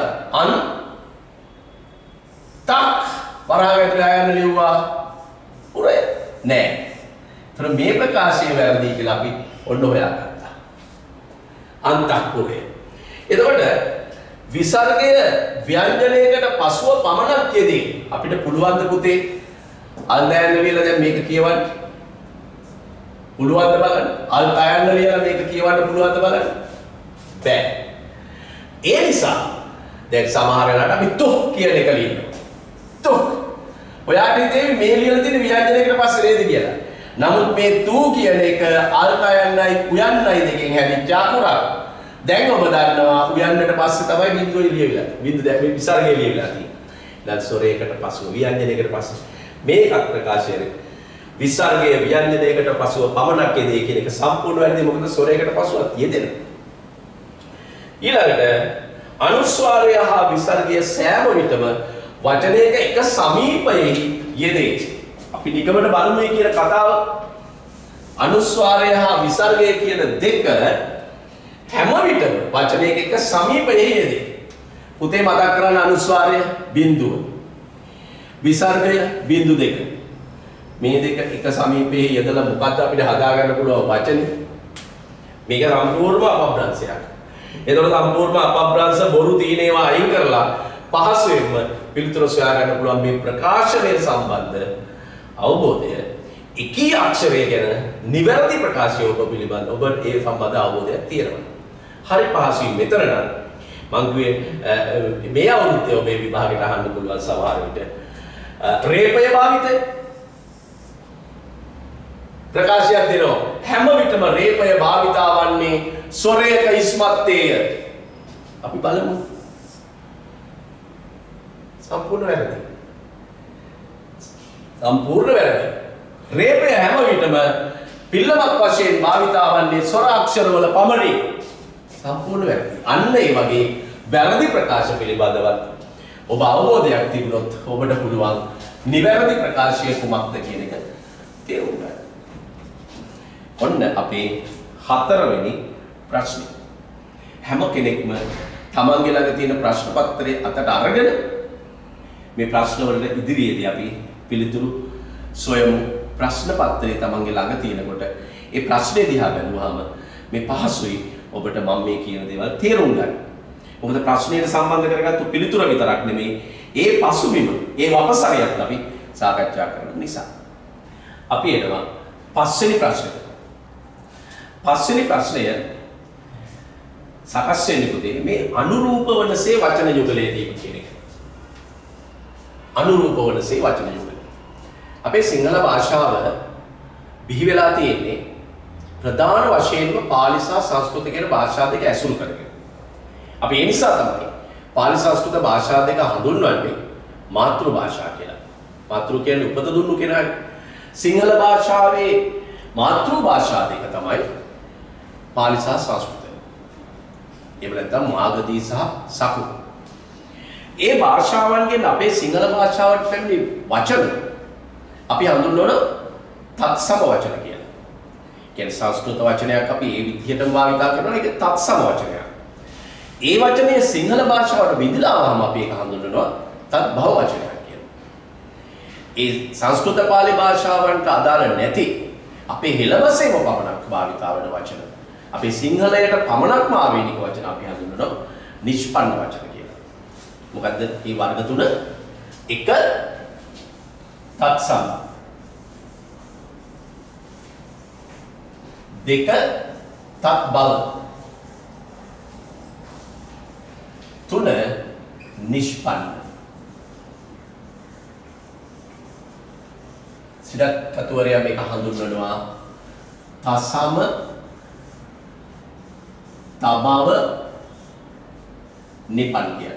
තක් වරාගට අයන්න ලියුවා පුරේ නෑ. ඒතර මේ ප්‍රකාශය වැරදි කියලා අපි ඔන්න හොයාගත්තා. අන්තක්පුරේ. එතකොට විසර්ගය ව්‍යංජනයකට පසුව පමණක් යෙදී අපිට පුළුවන් ද පුතේ අල්දයන්ද ලියලා දැන් මේක කියවන්න පුළුවන්ද බලන්න. අල්තයන්ද ලියලා මේක කියවන්න පුළුවන්ද බලන්න. බෑ. ඒ නිසා දැන් සමහර වෙලාවට අපි තුක් කියන එක ලියනවා. තුක්. ඔයාට හිතේ මේ ලියලා තියෙන ව්‍යංජනයකට පස්සේ නේද කියලා. නමුත් මේ තු කියන එක අල්තයන්යි උයන්නයි දෙකෙන් හැදිච්ච අකුරක්. දැන් ඔබ දන්නවා උයන්නට පස්සේ තමයි බිංදුවේ ලියවිලා. බිංදු දැන් මේ විසර්ගය ලියවිලා තියෙන්නේ. දැන් ස්වරයකට පසුව ව්‍යංජනයකට පස්සේ මේකත් ප්‍රකාශයනේ. විසර්ගය ව්‍යංජනයකට පසුව පමණක් යෙදේ කියන එක සම්පූර්ණ වැරදි. මොකද ස්වරයකට පසුවත් යෙදෙනවා. ඊළඟට අනුස්වාරය හා විසර්ගය සෑම විටම වචනයක එක සමීපයේ යෙදේ. අපි නිගමන බලමු කියන කතාව. අනුස්වාරය හා විසර්ගය කියන දෙක හැම විටම වචනයක එක සමීපයේ යෙදේ. පුතේ මතක් කරගන්න අනුස්වාරය බිංදුව. විසර්ගය බිංදු දෙක. මේ දෙක එක සමීපයේ යෙදලා මොකද්ද අපිට හදාගන්න පුළුවන් වචනේ? මේක සම්පූර්ණ අපබ්‍රංශයක්. එතකොට සම්පූර්ණ අපබ්‍රංශ බොරු තියෙන ඒවා අයින් කරලා පහසුවෙන්ම පිළිතුරු සොයා ගන්න පුළුවන් මේ ප්‍රකාශනය සම්බන්ධ අවබෝධය එකී අක්ෂරය ගැන නිවැරදි ප්‍රකාශය ඔබ පිළිබඳ ඔබ ඒ සම්බන්ධ අවබෝධයක් තියෙනවා. හරි පහසුයි මෙතන නම් මං කිව්වේ මේ අවුරුද්දේ ඔබේ විභාගයට අහන්න පුළුවන් සමහර විට රේපය භාවිතය ප්‍රකාශයක් දෙනවා. හැම විටම රේපය භාවිතා වන්නේ ස්වරයක ඉස්මත්තේය. අපි බලමු. සම්පූර්ණ වැරදි. සම්පූර්ණ වැරදි. රේපය හැම විටම පිල්ලමක් වශයෙන් භාවිතා වන්නේ ස්වර අක්ෂරවල පමණයි. සම්පූර්ණ වැරදි. අන්න ඒ වගේ වැරදි ප්‍රකාශ පිළිබඳව ඔබ අවබෝධයක් තිබුණොත් ඔබට පුළුවන් නිවැරදි ප්‍රකාශය කුමක්ද කියන එක තේරුම් ගන්න. ඔන්න අපේ 4 වෙනි ප්‍රශ්නේ. හැම කෙනෙක්ම තමන්ගේ ළඟ තියෙන ප්‍රශ්න පත්‍රය අතට අරගෙන මේ ප්‍රශ්න වලට ඉදිරියේදී අපි පිළිතුරු සොයමු. ප්‍රශ්න පත්‍රය තමන්ගේ ළඟ තියෙනකොට ඒ ප්‍රශ්නේ දිහා බලුවාම මේ පහසුයි ඔබට මම මේ කියන දේවල් තේරුම් ගන්න. මොකද ප්‍රශ්නයට සම්බන්ධ කරගත්තු පිළිතුර විතරක් නෙමෙයි ඒ පසුබිම ඒ වපසරියත් අපි සාකච්ඡා කරන නිසා. අපි එනවා පස්වෙනි ප්‍රශ්නෙට. පස්වෙනි ප්‍රශ්නය සකස් වෙන්නේ පුතේ මේ අනුරූප වනසේ වචන යුගලයේදී කියන එක. අනුරූප වනසේ වචන යුගලය. අපේ සිංහල භාෂාව බිහි වෙලා තියෙන්නේ ප්‍රධාන වශයෙන්ම පාලි සහ සංස්කෘත කියන භාෂා දෙක ඇසුරු කරගෙන. අපි ඒ නිසා තමයි පාලි සංස්කෘත භාෂා දෙක හඳුන්වන්නේ මාතෘ භාෂා කියලා. මාතෘ කියන්නේ උපත දුන්නු කෙනායි. සිංහල භාෂාවේ මාතෘ භාෂා දෙක තමයි පාලි සහ සංස්කෘත. එහෙම නැත්නම් මාගදී සහ සකු. ඒ භාෂාවන්ගෙන් අපේ සිංහල භාෂාවට පැමිණි වචන අපි හඳුන්වන තත්සම වචන කියලා. කියන්නේ සංස්කෘත වචනයක් අපි ඒ විදිහටම භාවිතා කරනවා ඒක තත්සම වචනයක්. ඒ වචනේ සිංහල භාෂාවට විදලා ආවම අපි ඒක හඳුන්වනවා තත්භව වචනයක් කියලා. ඒ සංස්කෘත පාලි භාෂාවන්ට අදාළ නැති අපේ හෙළවසේම පමණක් භාවිතා වෙන වචන. අපේ සිංහලයට පමණක්ම ආවේනික වචන අපි හඳුන්වනවා නිෂ්පන්න වචන කියලා. මොකද්ද මේ වර්ග තුන? එක තත්සම. දෙක තත්භව. තුන නිෂ්පන්න. සිරත් කතුවරයා මේක හඳුන්වනවා තසම තබව නිපන් කියලා.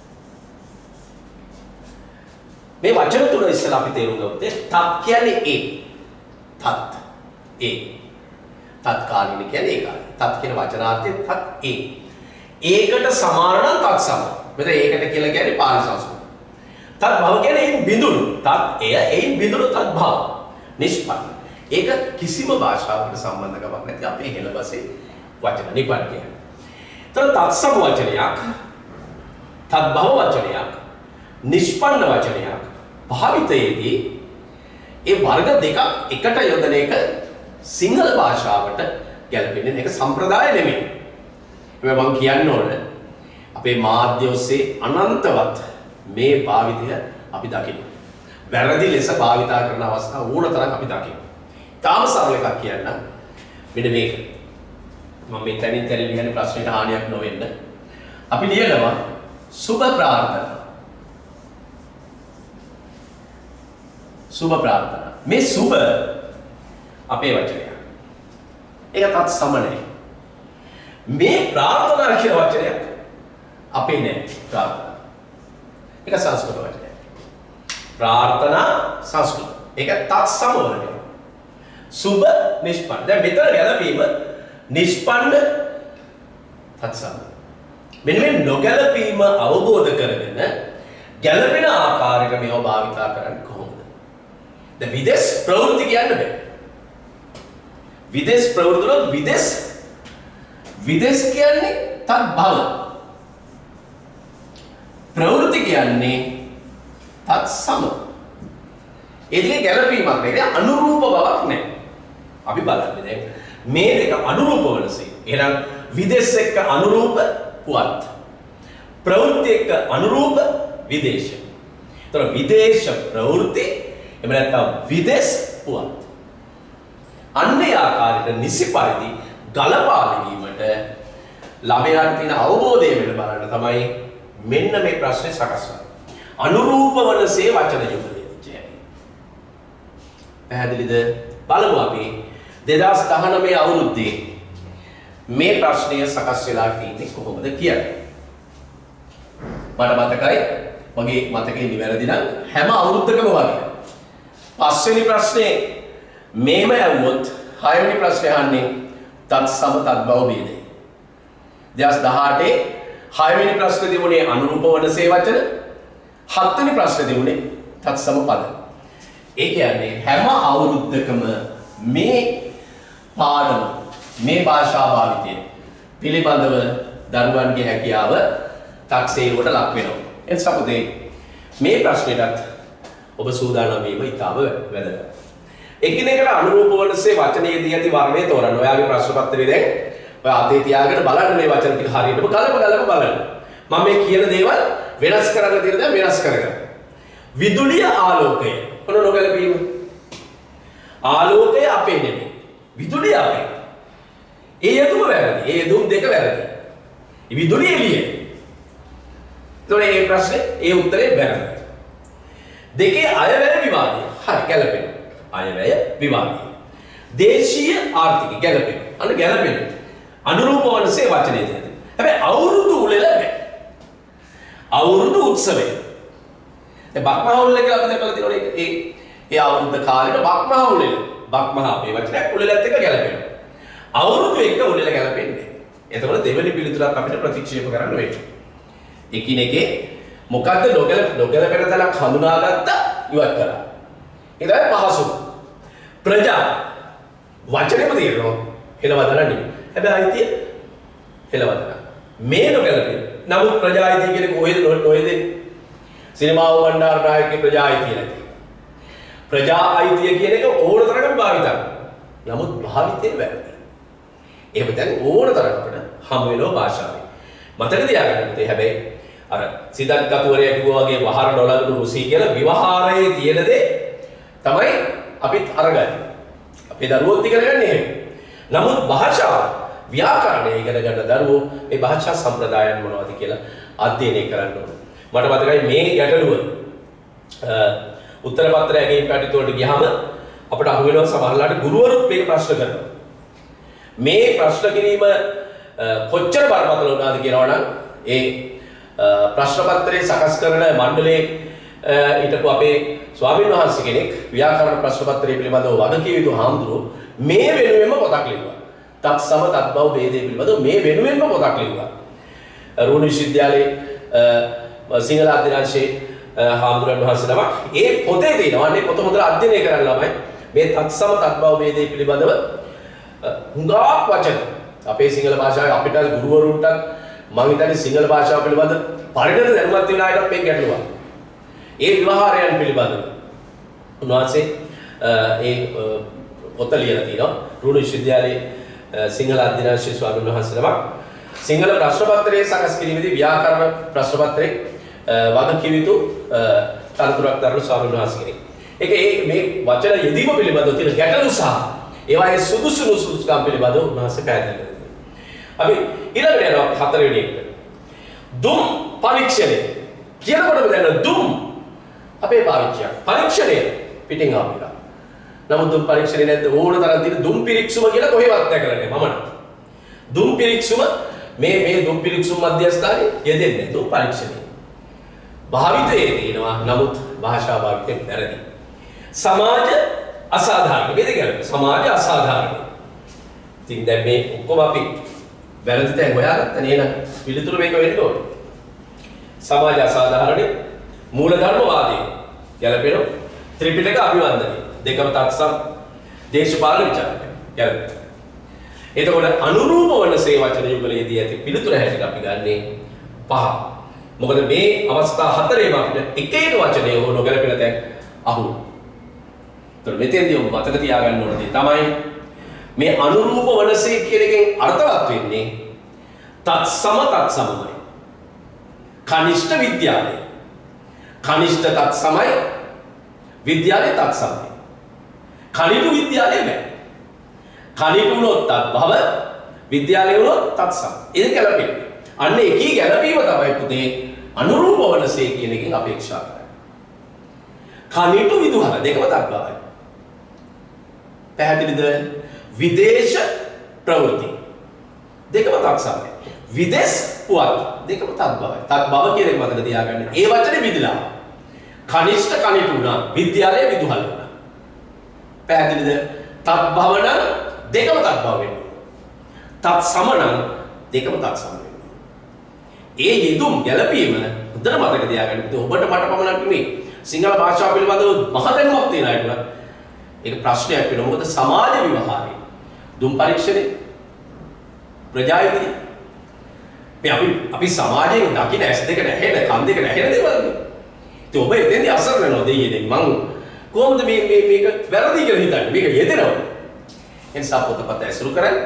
මේ වචන තුන ඉස්සෙල්ලා අපි තේරුම් ගමු. තත් කියන්නේ ඒ. තත් ඒ. තත්කාලින කියන්නේ ඒකයි. තත් කියන වචනාර්ථය තත් ඒ. ඒකට සමාන නම් තත්සම. මෙතන ඒකට කියලා කියන්නේ පාලි සංස්කෘත. තත් භව කියන්නේ ඒන් බිඳුණු. තත් එය ඒන් බිඳුණු තත් භව. නිෂ්පන්න. ඒක කිසිම භාෂාවකට සම්බන්ධකමක් නැති අපේ හෙළබසේ වචන නිපන් කියන්නේ. ඒතර තත්සම වචනයක්, තත් භව වචනයක්, නිෂ්පන්න වචනයක් භාවිතයේදී ඒ වර්ග දෙකක් එකට යොදන එක සිංහල භාෂාවට ගැලපෙන්නේ ඒක සම්ප්‍රදාය නෙමෙයි. මම කියන්න ඕන අපේ මාධ්‍ය ඔස්සේ අනන්තවත් මේ භාවිතය අපි දකිනවා. වැරදි ලෙස භාවිතා කරන අවස්ථා ඕනතරම් අපි දකිනවා. තාම සරල එකක් කියන්න. මෙන්න මේක. මම මේ තනින් තනින් කියන්නේ ප්‍රශ්නෙට හානියක් නොවෙන්න. අපි ලියනවා සුබ ප්‍රාර්ථනා. සුබ ප්‍රාර්ථනා. මේ සුබ අපේ වචනය. ඒක තත් සමනයි. මේ ප්‍රාර්ථනා කියන වචනයක් අපේ නෑ ප්‍රාර්ථනා. ඒක සංස්කෘත වචනයක්. ප්‍රාර්ථනා සංස්කෘත. ඒක තත් සම වර්ගයක්. සුබ නිෂ්පන්න. දැන් මෙතන ගැලපීම නිෂ්පන්න තත් සම. මෙන්න මේ නොගැලපීම අවබෝධ කරගෙන ගැලපෙන ආකාරයට මේව භාවිතා කරන්නේ කොහොමද? දැන් විදේශ ප්‍රවෘත්ති කියන්න බෑ. විදේශ ප්‍රවෘත්ති වල විදේශ කියන්නේ තත් භව. ප්‍රවෘත්ති කියන්නේ තත් සම. ඒ දෙකේ ගැලපීමක් නෑ. ඒක අනුරූප බවක් නෑ. අපි බලන්නේ දැන් මේ දෙක අනුරූප වනසේ. එහෙනම් විදේශ එක්ක අනුරූප පුවත්. ප්‍රවෘත්ති එක්ක අනුරූප විදේශ. ඒතර විදේශ ප්‍රවෘත්ති එහෙම නැත්නම් විදේශ පුවත්. අන්නේ ආකාරයට නිසි පරිදි ගලපා ගැනීමට ළමයාට තියෙන අවබෝධය වෙන බලන්න තමයි මෙන්න මේ ප්‍රශ්නේ සකස් වෙන්නේ. අනුරූප වනසේ වචන යුගලය. පැහැදිලිද? බලමු අපි 2019 අවුරුද්දේ මේ ප්‍රශ්නය සකස් වෙලා තියෙන්නේ කොහොමද කියන්නේ. මට මතකයි මගේ මතකේ නිවැරදි නම් හැම අවුරුද්දකම වගේ. පස්වෙනි ප්‍රශ්නේ මේම ඇහුවොත් හයවෙනි ප්‍රශ්නේ අහන්නේ තත් සම තත් භව ભેදය. 2018 හයවෙනි ප්‍රශ්නේ තිබුණේ අනුරූප වනසේ වචන. හත්වෙනි ප්‍රශ්නේ තිබුණේ තත් සම පද. ඒ කියන්නේ හැම අවුරුද්දකම මේ පාඩම මේ භාෂා භාවිතය පිළිබඳව දරුවන්ගේ හැකියාව 탁සේරුවට ලක් වෙනවා. එතකොට පුතේ මේ ප්‍රශ්නෙටත් ඔබ සූදානම් වීම ඉතාම වැදගත්. එකිනෙකට අනුරූප වනසේ වචනයේදී ඇති වර්ණය තෝරන්න. ඔයාගේ ප්‍රශ්න පත්‍රයේ දැන් ඔය අතේ තියාගෙන බලන්න මේ වචන ටික හරියටම ගලප බලන්න. මම මේ කියන දේවල් වෙනස් කරන්න තියෙන දේ වෙනස් කරගන්න. විදුලිය ආලෝකය. මොන නොගැලපීම? ආලෝකය අපේ නෙමෙයි. විදුලිය අපේ. ඒ යෙදුම වැරදි. ඒ යෙදුම් දෙක වැරදි. විදුලිය එළිය. ඒතකොට මේ ප්‍රශ්නේ ඒ උත්තරේ වැරදි. දෙකේ අයවැය විවාදය. හරි ගැලපෙනවා. අයවැය විවාදය. දේශීය ආර්ථික ගැලපෙනවා. අන්න ගැලපෙනවා. අනුරූප වනසේ වචනේ තියෙනවා. හැබැයි අවුරුදු උළෙල බෑ. අවුරුදු උත්සවය. ඒ බක්මහා උළෙල කියලා අපි දැකලා තියෙනවා. ඒ අවුරුද්ද කාලේට බක්මහා උළෙල. බක්මහා මේ වචනයක් උළෙලත් එක්ක ගැලපෙනවා. අවුරුදු එක උළෙල ගැලපෙන්නේ. එතකොට දෙවෙනි පිළිතුරක් අපිට ප්‍රතික්ෂේප කරන්න වෙනවා. එකිනෙකේ මොකද්ද නොගැලපෙන තැනක් හඳුනාගත්ත ඉවත් කරා. ඒක තමයි පහසු. ප්‍රජා වචනේම තියෙනවා. හෙළවදන නෙමෙයි. හැබැයි අයිතිය හෙළවදන. මේ නොගැලපෙන. නමුත් ප්‍රජා අයිතිය කියන්නේ කොහෙද සිනමාව වණ්ඩාර නායකගේ ප්‍රජා අයිතිය නැති. ප්‍රජා අයිතිය කියන එක ඕන තරම් භාවිත කරනවා. නමුත් භාවිතේ වැරදි. එහෙම දැන් ඕන තරම් අපිට හම් වෙනවා භාෂාවේ. මතක තියාගන්න ඕනේ හැබැයි අර සිද්ධාර්ථ කතුවරයා කිව්වා වගේ වහර නොලඟු රුසි කියලා විවහාරයේ තියෙන දේ තමයි අපිත් අරගන්නේ. අපේ දරුවෝත් ඉගෙන ගන්න එහෙම. නමුත් භාෂාව ව්‍යාකරණය ඉගෙන ගන්න දරුවෝ මේ භාෂා සම්ප්‍රදායන් මොනවද කියලා අධ්‍යයනය කරන්න ඕනේ. මට මතකයි මේ ගැටලුව උත්තර පත්‍රය ඇගීම් කටයුතු ගියාම අපිට අහු වෙනවා සමහරලාට ගුරුවරුත් මේක ප්‍රශ්න කරනවා. මේ ප්‍රශ්න කිරීම කොච්චර බරපතල වුණාද කියනවා නම් ඒ ප්‍රශ්න පත්‍රයේ සකස් කරන මණ්ඩලයේ ඊටපු අපේ ස්වාමීන් වහන්සේ කෙනෙක් ව්‍යාකරණ ප්‍රශ්න පත්‍රය පිළිබඳව වගකිය යුතු හාමුදුරුවෝ මේ වෙනුවෙන්ම පොතක් ලිව්වා. තත්සම තත්බව ભેදේ පිළිබඳව මේ වෙනුවෙන්ම පොතක් ලිව්වා. රුහුණු විශ්වවිද්‍යාලයේ සිංහල අධ්‍යනාංශයේ හාමුදුරන් වහන්සේ නමක් ඒ පොතේ තියෙනවා. අනේ පොත හොඳට අධ්‍යයනය කරන්න ළමයි මේ තත්සම තත්බව ભેදේ පිළිබඳව හුඟක් වචන අපේ සිංහල භාෂාවේ අපිට ගුරුවරුන්ට මම හිතන්නේ සිංහල භාෂාව පිළිබඳ පරිණත දැනුමක් තියෙන අයටත් මේක ගැටලුවක්. ඒ විවහාරයන් පිළිබඳව උන්වහන්සේ ඒ පොත ලියලා තියෙනවා. රුහුණු විශ්වවිද්‍යාලයේ සිංහල අධ්‍යනාංශයේ ස්වාමීන් වහන්සේ නමක් සිංහල ප්‍රශ්න පත්‍රයේ සකස් කිරීමේදී ව්‍යාකරණ ප්‍රශ්න පත්‍රයේ වගකිය යුතු තනතුරක් දරන ස්වාමීන් වහන්සේ කෙනෙක්. ඒක මේ වචන යෙදීම පිළිබඳව තියෙන ගැටලු සහ ඒවායේ සුදුසුකම් පිළිබඳව උන්වහන්සේ පැහැදිලි කරනවා. අපි ඊළඟට යනවා හතරවෙනි එකට. දුම් පරීක්ෂණය. කියනකොටම දැනෙන දුම් අපේ පාවිච්චියක්. පරීක්ෂණය පිටින් ආව එක. නමුත් දුම් පරීක්ෂණය නැද්ද ඕන තරම් තියෙන දුම් පිරික්සුම කියලා කොහෙවත් දැකලා නැහැ මම නම්. දුම් පිරික්සුම මේ දුම් පිරික්සුම් මධ්‍යස්ථානයේ යෙදෙන්නේ දුම් පරීක්ෂණය. භාවිතයේ තියෙනවා නමුත් භාෂා භාවිතයෙන් වැරදි. සමාජ අසාධාරණ වේද කියලා. සමාජ අසාධාරණ. ඉතින් දැන් මේ ඔක්කොම අපි වැරදි තැන් හොයාගත්තා නේද? පිළිතුරු මේක වෙන්න ඕනේ. සමාජ අසාධාරණ මූලධර්මවාදී ගැලපෙන ත්‍රිපිටක අභිවන්දනය දෙකම තත්සම් දේශපාලන විචාරක ගැලපෙන. එතකොට අනුරූප වනසේ වචන යුගලයේදී ඇති පිළිතුර හැටියට අපි ගන්නේ 5. මොකද මේ අවස්ථා හතරේම අපිට එක එක වචනය හෝ නොගැලපෙන තැන් අහුවෙනවා. ඒතර මෙතෙන්දී ඔබ මතක තියාගන්න ඕන දේ තමයි මේ අනුරූප වනසේ කියන එකෙන් අර්ථවත් වෙන්නේ තත්සමයි. කනිෂ්ඨ විද්‍යාලය. කනිෂ්ඨ තත්සමයි විද්‍යාලය තත්සමයි. කනිටු විද්‍යාලය බෑ. කනිටු වුණොත් තත්භව විද්‍යාලය වුණොත් තත්සම. ඒක ගැලපෙන්නේ. අන්න එකී ගැලපීම තමයි පුතේ අනුරූප වනසේ කියන එකෙන් අපේක්ෂා කරන්නේ. කනිටු විදුහල දෙකම තත්භවයි. පැහැදිලිද? විදේශ ප්‍රවෘත්ති දෙකම තත්සමයි. විදේශ පුවත් දෙකම තත්භවයි. තත්භව කියන එක මතක තියාගන්න. ඒ වචනේ විදලා. කනිෂ්ඨ කනිටු වුණා විද්‍යාලය විදුහල වුණා. පැහැදිලිද? තත්භව නම් දෙකම තත්භව වෙනවා. තත්සම නම් දෙකම තත්සම වෙනවා. ඒ යෙදුම් ගැලපීම හොඳට මතක තියාගන්න. ඔබට මට පමණක් නෙමෙයි සිංහල භාෂාව පිළිබඳව මහදැනුමක් තියෙන අයට ඒක ප්‍රශ්නයක් වෙනවා. මොකද සමාජ විවහාරය දුම් පරීක්ෂණය ප්‍රජායිතිය මේ අපි සමාජයෙන් දකින ඇස් දෙක නැහෙන කන් දෙක නැහෙන දේවල්. ඉතින් ඔබ එතෙන්දී අසරණ වෙනවා දෙයියනේ. මං කොහොමද මේක වැරදි කියලා හිතන්නේ? මේක යෙදෙනවා. එනිසා පොතපත ඇසුරු කරන්න.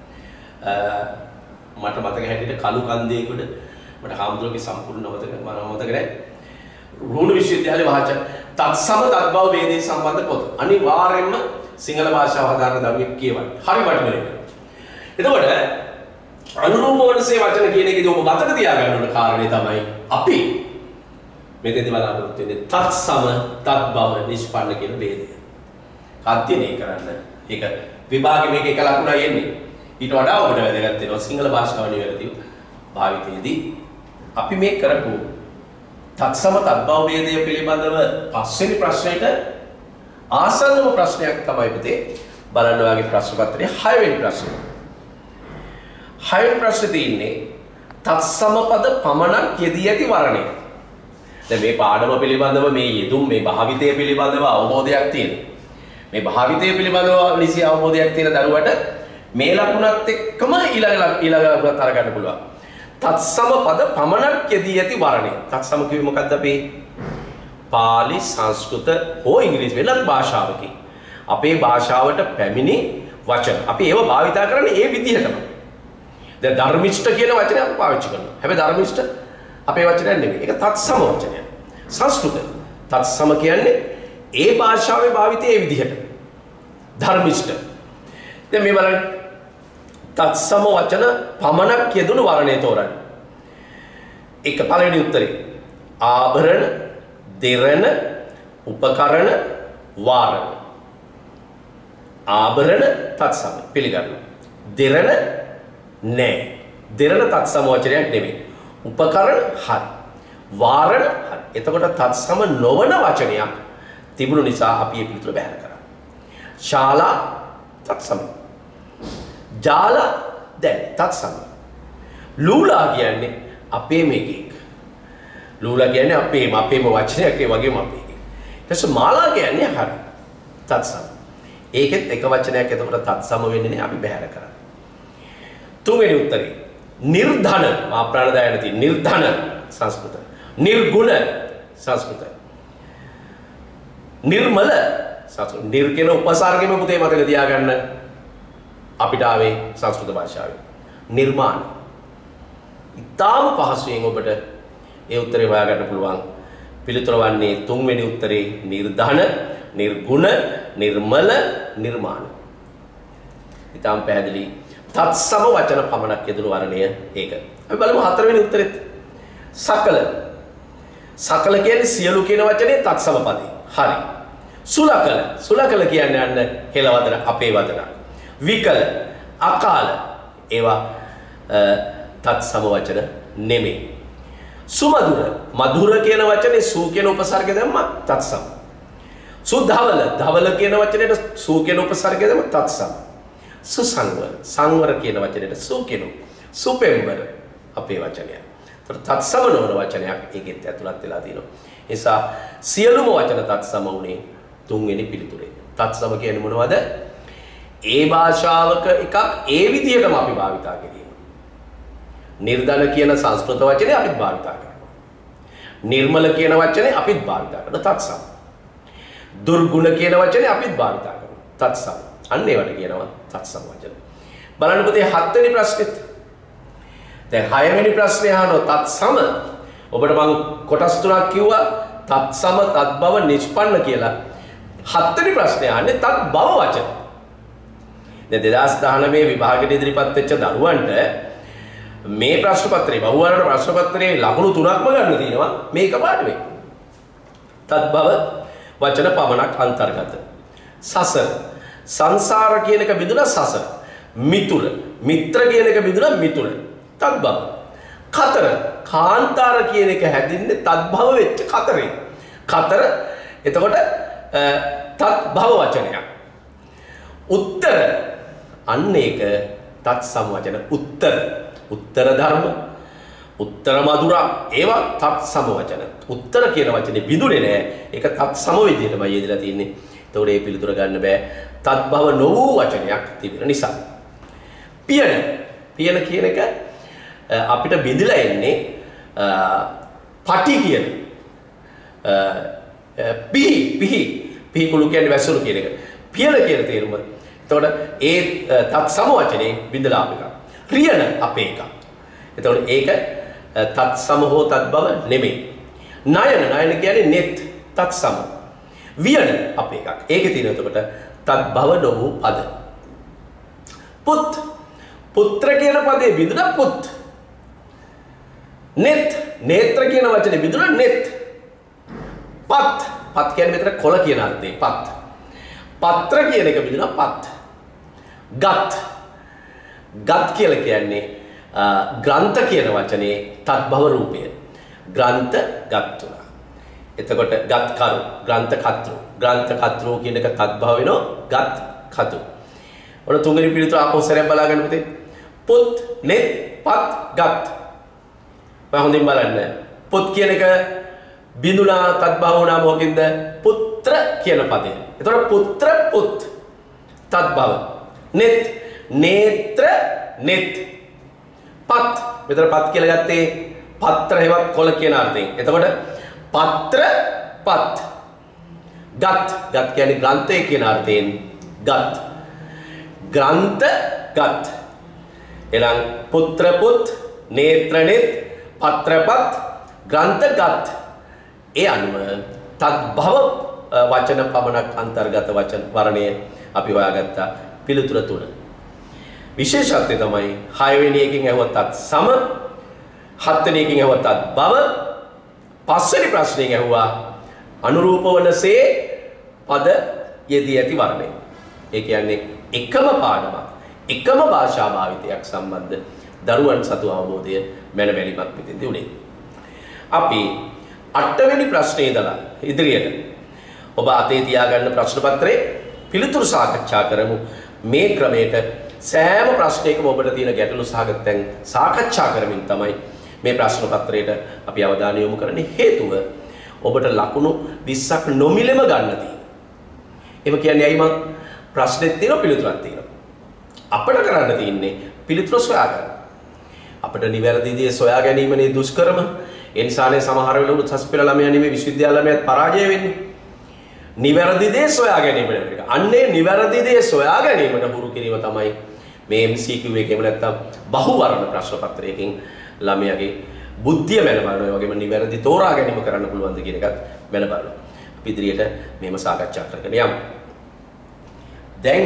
මට මතක හැටියට කළු කන්දේකට මට හාමුදුරුවෝගේ සම්පූර්ණ මතක නැහැ. රුහුණු විශ්වවිද්‍යාලයේ වාචක තත්සම තත්බව වේදේ සම්බන්ධ පොත. අනිවාර්යයෙන්ම සිංහල භාෂාව හදාරන දරුවෙක් කියවන්න. හරි වටිනවා ඒක. එතකොට අනුරූප වනසේ වචන කියන එකේදී ඔබ මතක තියාගන්න ඕන කාරණේ තමයි අපි මෙතෙන්දී බලාපොරොත්තු වෙන්නේ තත්සම තත්බව නිෂ්පන්න කියන ભેදය. අධ්‍යයනය කරන්න. ඒක විභාගෙ මේක එක ලකුණයි එන්නේ. ඊට වඩා ඔබට වැදගත් වෙනවා සිංහල භාෂාව නිවැරදිව භාවිතයේදී අපි මේ කරපු තත්සම තත්බව ભેදය පිළිබඳව පස්වෙනි ප්‍රශ්නෙට ආසන්නම ප්‍රශ්නයක් තමයි පුතේ බලන්න ඔයාගේ ප්‍රශ්න පත්‍රයේ 6 වෙනි ප්‍රශ්නේ. 6 වෙනි ප්‍රශ්නේ තියෙන්නේ තත්සම පද පමණක් යෙදී ඇති වර්ණය. දැන් මේ පාඩම පිළිබඳව මේ යෙදුම් මේ භාවිතය පිළිබඳව අවබෝධයක් තියෙනවා. මේ භාවිතය පිළිබඳව නිසි අවබෝධයක් තියෙන දරුවට මේ ලකුණත් එක්කම ඊළඟ ලකුණත් අරගන්න පුළුවන්. තත්සම පද පමණක් යෙදී ඇති වර්ණය. තත්සම කිව්වේ මොකක්ද අපි? පාලි සංස්කෘත හෝ ඉංග්‍රීසි වෙනත් භාෂාවකින් අපේ භාෂාවට පැමිණි වචන. අපි ඒව භාවිතා කරන්නේ ඒ විදිහටම. දැන් ධර්මිෂ්ඨ කියන වචනය අපි පාවිච්චි කරනවා. හැබැයි ධර්මිෂ්ඨ අපේ වචනයක් නෙමෙයි. ඒක තත්සම වචනයක්. සංස්කෘත. තත්සම කියන්නේ ඒ භාෂාවේ භාවිතයේ ඒ විදිහට. ධර්මිෂ්ඨ. දැන් මේ බලන්න. තත්සම වචන පමණක් යෙදුණු වර්ණය තෝරන්න. එක පළවෙනි උත්තරේ. ආභරණ, දෙරණ, උපකරණ, වාරණ. ආභරණ තත්සම පිළිගන්නවා. දෙරණ නෑ. දෙරණ තත්සම වචනයක් නෙමෙයි. උපකරණ හරි. වාරණ හරි. එතකොට තත්සම නොවන වචනයක් තිබුණු නිසා අපි මේ පිළිතුර බැහැර කරා. ශාලා තත්සම. ජාලා දැන් තත්සම. ලූලා කියන්නේ අපේ මේකෙක්. ලූලා කියන්නේ අපේම වචනයක් ඒ වගේම අපේ. ඊට පස්සේ මාලා කියන්නේ හරි. තත්සම. ඒකෙත් එක වචනයක් එතකොට තත්සම වෙන්නේ නැහැ අපි බැහැර කරා. තුන්වෙනි උත්තරේ. නිර්ධන මා ප්‍රාණදායන තියෙන නිර්ධන සංස්කෘත. නිර්ගුණ සංස්කෘත. නිර්මල සංස්කෘත. නිර් කියන උපසර්ගෙම පුතේ මතක තියාගන්න අපිට ආවේ සංස්කෘත භාෂාවේ. නිර්මාණ. ඊටාම පහසුවෙන් ඔබට ඒ උත්තරේ හොයාගන්න පුළුවන්. පිළිතුර වන්නේ තුන්වෙනි උත්තරේ නිර්ධන, නිර්ගුණ, නිර්මල, නිර්මාණ. ඊටාම පැහැදිලි. තත්සම වචන පමණක් යෙදුණු වර්ණය ඒක. අපි බලමු හතරවෙනි උත්තරෙත්. සකල. සකල කියන්නේ සියලු කියන වචනේ තත්සම පදේ. හරි. සුලකල. සුලකල කියන්නේ අන්න හෙළවදන අපේ වදන. විකල, අකාල ඒවා තත්සම වචන නෙමෙයි. සුමధుර. මధుර කියන වචනේ සූ කියන උපසර්ගය දැම්ම තත්සම. සුධවල. ධවල කියන වචනේට සූ කියන උපසර්ගය දැම්ම තත්සම. සුසංවර. සංවර කියන වචනේට සූ කියන සුපෙම්බර අපේ වචනය. ඒතර තත්සම නොවන වචනයක් ඒකෙත් ඇතුළත් වෙලා තියෙනවා. ඒ නිසා සියලුම වචන තත්සම උනේ තුන්වෙනි පිළිතුරේ. තත්සම කියන්නේ මොනවද? ඒ භාෂාවක එකක් ඒ විදිහටම අපි භාවිතා කිරීම. නිර්ධන කියන සංස්කෘත වචනේ අපිත් භාවිතා කරනවා. නිර්මල කියන වචනේ අපිත් භාවිතා කරනවා. තත්සම. දුර්ගුණ කියන වචනේ අපිත් භාවිතා කරනවා. තත්සම. අන්න ඒවට කියනවා තත්සම වචන. බලන්න පුතේ 7 වෙනි ප්‍රශ්නෙත්. දැන් 6 වෙනි ප්‍රශ්නේ අහනවා තත්සම. ඔබට මම කොටස් තුනක් කිව්වා තත්සම තත්බව නිෂ්පන්න කියලා. 7 වෙනි ප්‍රශ්නේ අහන්නේ තත්බව වචන. දැන් 2019 විභාගෙට ඉදිරිපත් වෙච්ච දරුවන්ට මේ ප්‍රශ්න පත්‍රයේ බහුවර්ණ ප්‍රශ්න පත්‍රයේ ලකුණු 3ක්ම ගන්න තියෙනවා මේක පාඩමේ. තත්බව වචන පමණක් අන්තර්ගත. සසර. සංසාර කියන එක බිඳුන සසර. මිතුර. මිත්‍ර කියන එක බිඳුන මිතුර. තත්බව. කතර. කාන්තාර කියන එක හැදින්නේ තත්බව වෙච්ච කතරේ. කතර එතකොට තත්බව වචනයක්. උත්තර අන්න ඒක තත්සම වචන. උත්තර. උත්තර ධර්ම. උත්තර මధుර ඒවා තත්සම වචන. උත්තර කියන වචනේ බිඳුනේ නෑ. ඒක තත්සම විදිහටමයි යෙදලා තියෙන්නේ. ඒතකොට මේ පිළිතුර ගන්න බෑ. තත්බව නොවූ වචනයක් තිබෙන නිසා. පියන. පියන කියන එක අපිට බිඳලා එන්නේ පටි කියන. පිහි කුළු කියන්නේ වැස්සුළු කියන එක. පියන කියන තේරුම. එතකොට ඒ තත්සම වචනේ බිඳලා අප එක. රියන අපේ එක. එතකොට ඒක තත්සම හෝ තත්බව නෙමෙයි. නයන කියන්නේ net තත්සම. වියන අපේ එකක්. ඒකේ තියෙන එතකොට තත්බව නොවූ පද. පුත් පුත්‍ර කියන පදේ බිඳුණා පුත්. net නේත්‍ර කියන වචනේ බිඳුණා net. පත් පත් කියන්නේ මෙතන කොළ කියන අර්ථේ පත්. පත්‍ර කියන එක බිඳුණා පත්. ගත් ගත් කියලා කියන්නේ ග්‍රන්ථ කියන වචනේ තත්භව රූපය. ග්‍රන්ථ ගත්තුනා. එතකොට ගත් කරු ග්‍රන්ථ කතෘ ග්‍රන්ථ කතෘ කියන එක තත්භව වෙනවා ගත් කතු. ඔන්න තුන්වෙනි පිළිතුර ආපහු සරයක් බලා ගන්න පුතේ. පුත් net පත් ගත්. මම හොඳින් බලන්න. පුත් කියන එක බිඳුනා තත්භව වුණා මොකකින්ද? පුත්‍ර කියන පදයෙන්. එතකොට පුත්‍ර පුත් තත්භව. net නේත්‍ර net. පත් මෙතන පත් කියලා ගත්තේ පත්‍ර හේවත් කොළ කියන අර්ථයෙන්. එතකොට පත්‍ර පත්. ගත් ගත් කියන්නේ ග්‍රන්ථය කියන අර්ථයෙන් ගත්. ග්‍රන්ථ ගත්. එනම් පුත්‍ර පුත් නේත්‍ර net පත්‍ර පත් ග්‍රන්ථ ගත්. ඒ අනුව තත්භව වචන පමණක් අන්තර්ගත වචන වර්ණය අපි හොයාගත්තා පිළිතුර තුන. විශේෂත්වය තමයි 6 වෙනි එකකින් ඇහුවත් තත් සම, 7 වෙනි එකකින් ඇහුවත් තත් බව, 5 වෙනි ප්‍රශ්නයෙන් ඇහුවා අනුරූප වනසේ පද යෙදී ඇති වර්ණය. ඒ කියන්නේ එකම පාඩමක්, එකම භාෂා භාවිතයක් සම්බන්ධ දරුවන් සතු අවබෝධය මැන බැලීමක් මෙතෙන්දී උනේ. අපි 8 වෙනි ප්‍රශ්නේ ඉඳලා ඉදිරියට ඔබ අතේ තියාගන්න ප්‍රශ්න පත්‍රයේ පිළිතුරු සාකච්ඡා කරමු. මේ ක්‍රමයට සෑම ප්‍රශ්නයකම ඔබට තියෙන ගැටලු සහගතයන් සාකච්ඡා කරමින් තමයි මේ ප්‍රශ්න පත්‍රයට අපි අවධානය යොමු කරන්නේ. හේතුව ඔබට ලකුණු 20ක් නොමිලෙම ගන්න තියෙනවා. ඒක කියන්නේ ඇයි මම ප්‍රශ්නෙත් තියෙනවා පිළිතුරක් තියෙනවා. අපිට කරන්න තියෙන්නේ පිළිතුර සොයාගන්න. අපිට නිවැරදි දේ සොයා ගැනීමනේ දුෂ්කරම. ඒ නිසානේ සමහර වෙලාවට උසස් පෙළ ළමයා නෙමෙයි විශ්වවිද්‍යාල ළමයාත් පරාජය වෙන්නේ. නිවැරදි දේ සොයා ගැනීමට. අන්නේ නිවැරදි දේ සොයා ගැනීමට හුරු කිරීම තමයි මේ MCQ එකේම නැත්තම් බහුවර්ණ ප්‍රශ්න පත්‍රයකින් ළමයාගේ බුද්ධිය මැන බලනවා. ඒ වගේම නිවැරදි තෝරා ගැනීම කරන්න පුළුවන්ද කියන එකත් මැන බලනවා. අපි ඉදිරියට මෙහෙම සාකච්ඡා කරගෙන යමු. දැන්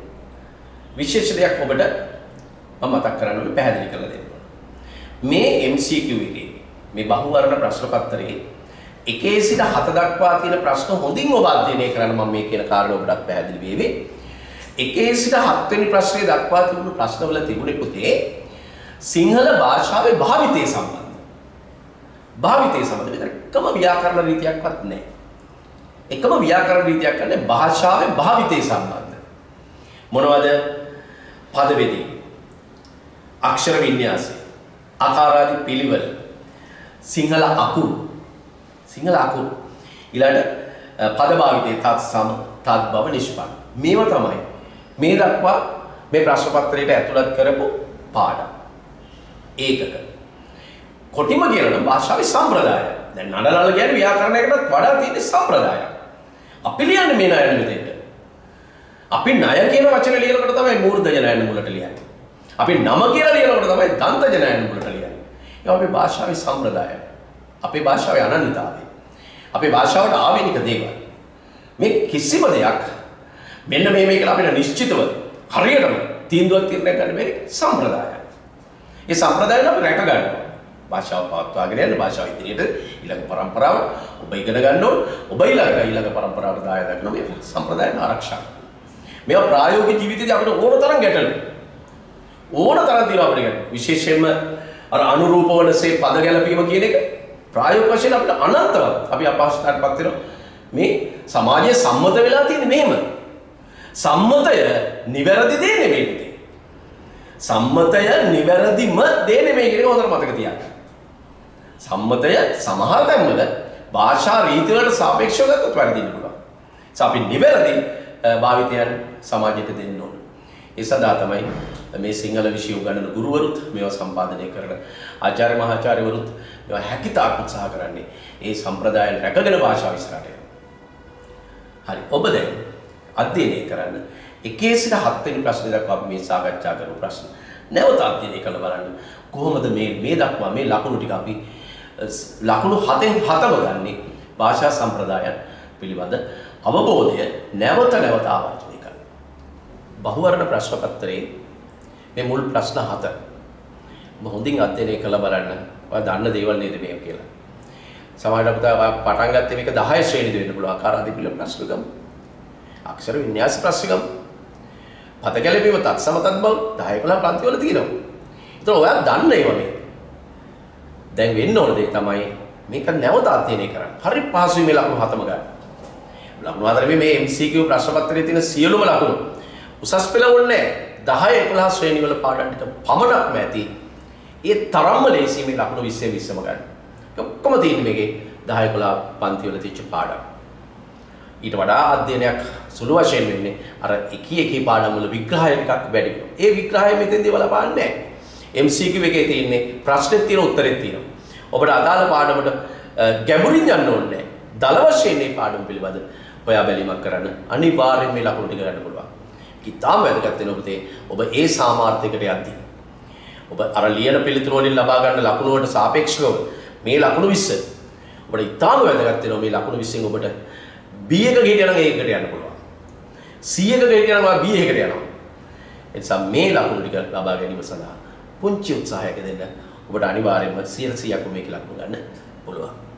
විශේෂ දෙයක් ඔබට මම මතක් කරන්න ඕනේ, පැහැදිලි කරලා දෙන්න ඕනේ. මේ MCQ එකේ මේ බහුවර්ණ ප්‍රශ්න පත්‍රයේ 1 සිට 7 දක්වා තියෙන ප්‍රශ්න හොඳින් ඔබ අධ්‍යයනය කරන්න මම මේ කියන කාරණා ඔබට පැහැදිලි වේවි. 1 සිට 7 වෙනි ප්‍රශ්නේ දක්වා තිබුණු ප්‍රශ්නවල තිබුණේ පුතේ සිංහල භාෂාවේ භාවිතය සම්බන්ධ. භාවිතය සම්බන්ධ විතර එකම ව්‍යාකරණ රීතියක්වත් නැහැ. එකම ව්‍යාකරණ රීතියක් නැහැ භාෂාවේ භාවිතය සම්බන්ධ. මොනවද? පදවේදී, අක්ෂර වින්‍යාසය, ආකාරාදී පිළිවෙල, සිංහල අකුරු, සිංහල අකුරු ඊළඟ පද භාවිතයේ තත් සම, තත් බව, නිෂ්පන්න. මේවා තමයි මේ දක්වා මේ ප්‍රශ්න පත්‍රයට ඇතුළත් කරපු පාඩම්. ඒකක කොටිම කියනවා භාෂාවේ සම්ප්‍රදාය. දැන් නඩලල කියන්නේ ව්‍යාකරණයකටත් වඩා තියෙන සම්ප්‍රදායක්. අපි ලියන්නේ මේ ණය මෙතෙන්ට. අපි ණය කියන වචනේ ලියනකොට තමයි මූර්ධජ ණය මුලට ලියන්නේ. අපි නම කියලා ලියනකොට තමයි දන්තජ ණය මුලට ලියන්නේ. ඒක අපේ භාෂාවේ සම්ප්‍රදාය. අපේ භාෂාවේ අනන්‍යතාවය. අපේ භාෂාවට ආවේනික දේවල්. මේ කිසිම දෙයක් මෙන්න මේ කියලා අපිට නිශ්චිතව හරියටම තීන්දුවක් తీරණය ගන්න බැරි සම්ප්‍රදායක්. ඒ සම්ප්‍රදායන අපි රැක ගන්නවා. භාෂාව පවත්වාගෙන යන භාෂාව ඉදිරියට ඊළඟ પરම්පරාව ඔබ ඉගෙන ගන්න ඕන. ඔබ ඊළඟ પરම්පරාවට දාය දක්වන මේ සම්ප්‍රදායන ආරක්ෂා. මේවා ප්‍රායෝගික ජීවිතේදී අපිට ඕන තරම් ගැටලු. ඕන තරම් තියෙනවා අපිට ගැටලු. විශේෂයෙන්ම අර අනුරූප වනසේ පද ගැලපීම කියන එක ප්‍රායෝගික වශයෙන් අපිට අනන්තවත් අපි අපහසුතාවයටපත් වෙනවා. මේ සමාජයේ සම්මත වෙලා තියෙන මෙහෙම. සම්මතය නිවැරදි දේ නෙමෙයි. සම්මතය නිවැරදිම දේ නෙමෙයි කියන එක හොඳට මතක තියාගන්න. සම්මතය සමහර තැන්වල භාෂා රීති වලට සාපේක්ෂව ගත්තොත් වැරදින්න පුළුවන්. ඒ අපි නිවැරදි භාවිතයන් සමාජයට දෙන්න ඕන. ඒ සඳහා තමයි මේ සිංහල විෂය උගන්වන ගුරුවරුත් මේවා සම්පාදනය කරන ආචාර්ය මහාචාර්යවරුත් මේවා හැකියතාක් උත්සාහ කරන්නේ ඒ සම්ප්‍රදායන් රැකගෙන භාෂාව ඉස්සරහට යන්න. හරි, ඔබ දැන් අධ්‍යයනය කරන්න 1 සිට 7 වෙනි ප්‍රශ්නේ දක්වා අපි මේ සාකච්ඡා කරපු ප්‍රශ්න නැවත අධ්‍යයනය කරලා බලන්න කොහොමද මේ දක්වා මේ ලකුණු ටික අපි ලකුණු 7න් 7ම ගන්නේ භාෂා සම්ප්‍රදායන් පිළිබඳ අවබෝධය නැවත ආවර්ජනය කරන්න. බහුවර්ණ ප්‍රශ්න පත්‍රයේ මේ මුල් ප්‍රශ්න 7. ඔබ හොඳින් අධ්‍යයනය කළා බලන්න. ඔයා දන්න දේවල් නේද මේක කියලා. සමහරවිට පුතා ඔයා පටන් ගත්තේ මේක 10 ශ්‍රේණිද වෙන්න පුළුවන්. ආකාරාදී පිළ ප්‍රශ්න ගමු. අක්ෂර වින්‍යාස ප්‍රශ්න ගමු. පද ගැලපීම තත්සම තත් බව 10 11 පන්ති වල තියෙනවා. ඒතර ඔයා දන්න ඒවා මේ. දැන් වෙන්න ඕන දේ තමයි මේක නැවත අධ්‍යයනය කරන්න. හරි පහසුයි මේ ලකුණු 7ම ගන්න. ලකුණු 4 මේ MCQ ප්‍රශ්න පත්‍රයේ තියෙන සියලුම ලකුණු උසස් පෙළ වුණේ 10 11 ශ්‍රේණි වල පාඩම් ටික පමණක්ම ඇති. ඒ තරම්ම ලේසි මේ ලකුණු 20 20ම ගන්න. ඔක්කොම තියෙන්නේ මේකේ 10 11 පන්ති වල තියච්ච පාඩම්. ඊට වඩා අධ්‍යයනයක් සුළු වශයෙන් වෙන්නේ අර එකී පාඩම් වල විග්‍රහය ටිකක් වැඩි වෙනවා. ඒ විග්‍රහය මෙතෙන්දී බලපාන්නේ නැහැ. MCQ එකේ තියෙන්නේ ප්‍රශ්නෙත් තියෙන උත්තරෙත් තියෙනවා. ඔබට අදාළ පාඩමට ගැඹුරින් යන්න ඕනේ. දල වශයෙන් මේ පාඩම පිළිබඳ හොයා බැලීමක් කරන්න අනිවාර්යෙන් මේ ලකුණු ටික ගන්න පුළුවන්. කිතාම වැදගත් වෙන ඔබතේ ඔබ ඒ සාමාර්ථයකට යද්දී ඔබ අර ලියන පිළිතුරු වලින් ලබා ගන්න ලකුණු වලට සාපේක්ෂව මේ ලකුණු 20 ඔබට ඉතාම වැදගත් වෙනවා. මේ ලකුණු 20න් ඔබට B එක ගිහින් යනවා ඒකට යන්න පුළුවන්. C එක ගිහින් යනවා B එකට යනවා. එනිසා මේ ලකුණු ටික ලබා ගැනීම සඳහා පුංචි උත්සාහයක් දෙන්න ඔබට අනිවාර්යයෙන්ම 100%ක් මේක ලකුණු ගන්න පුළුවන්.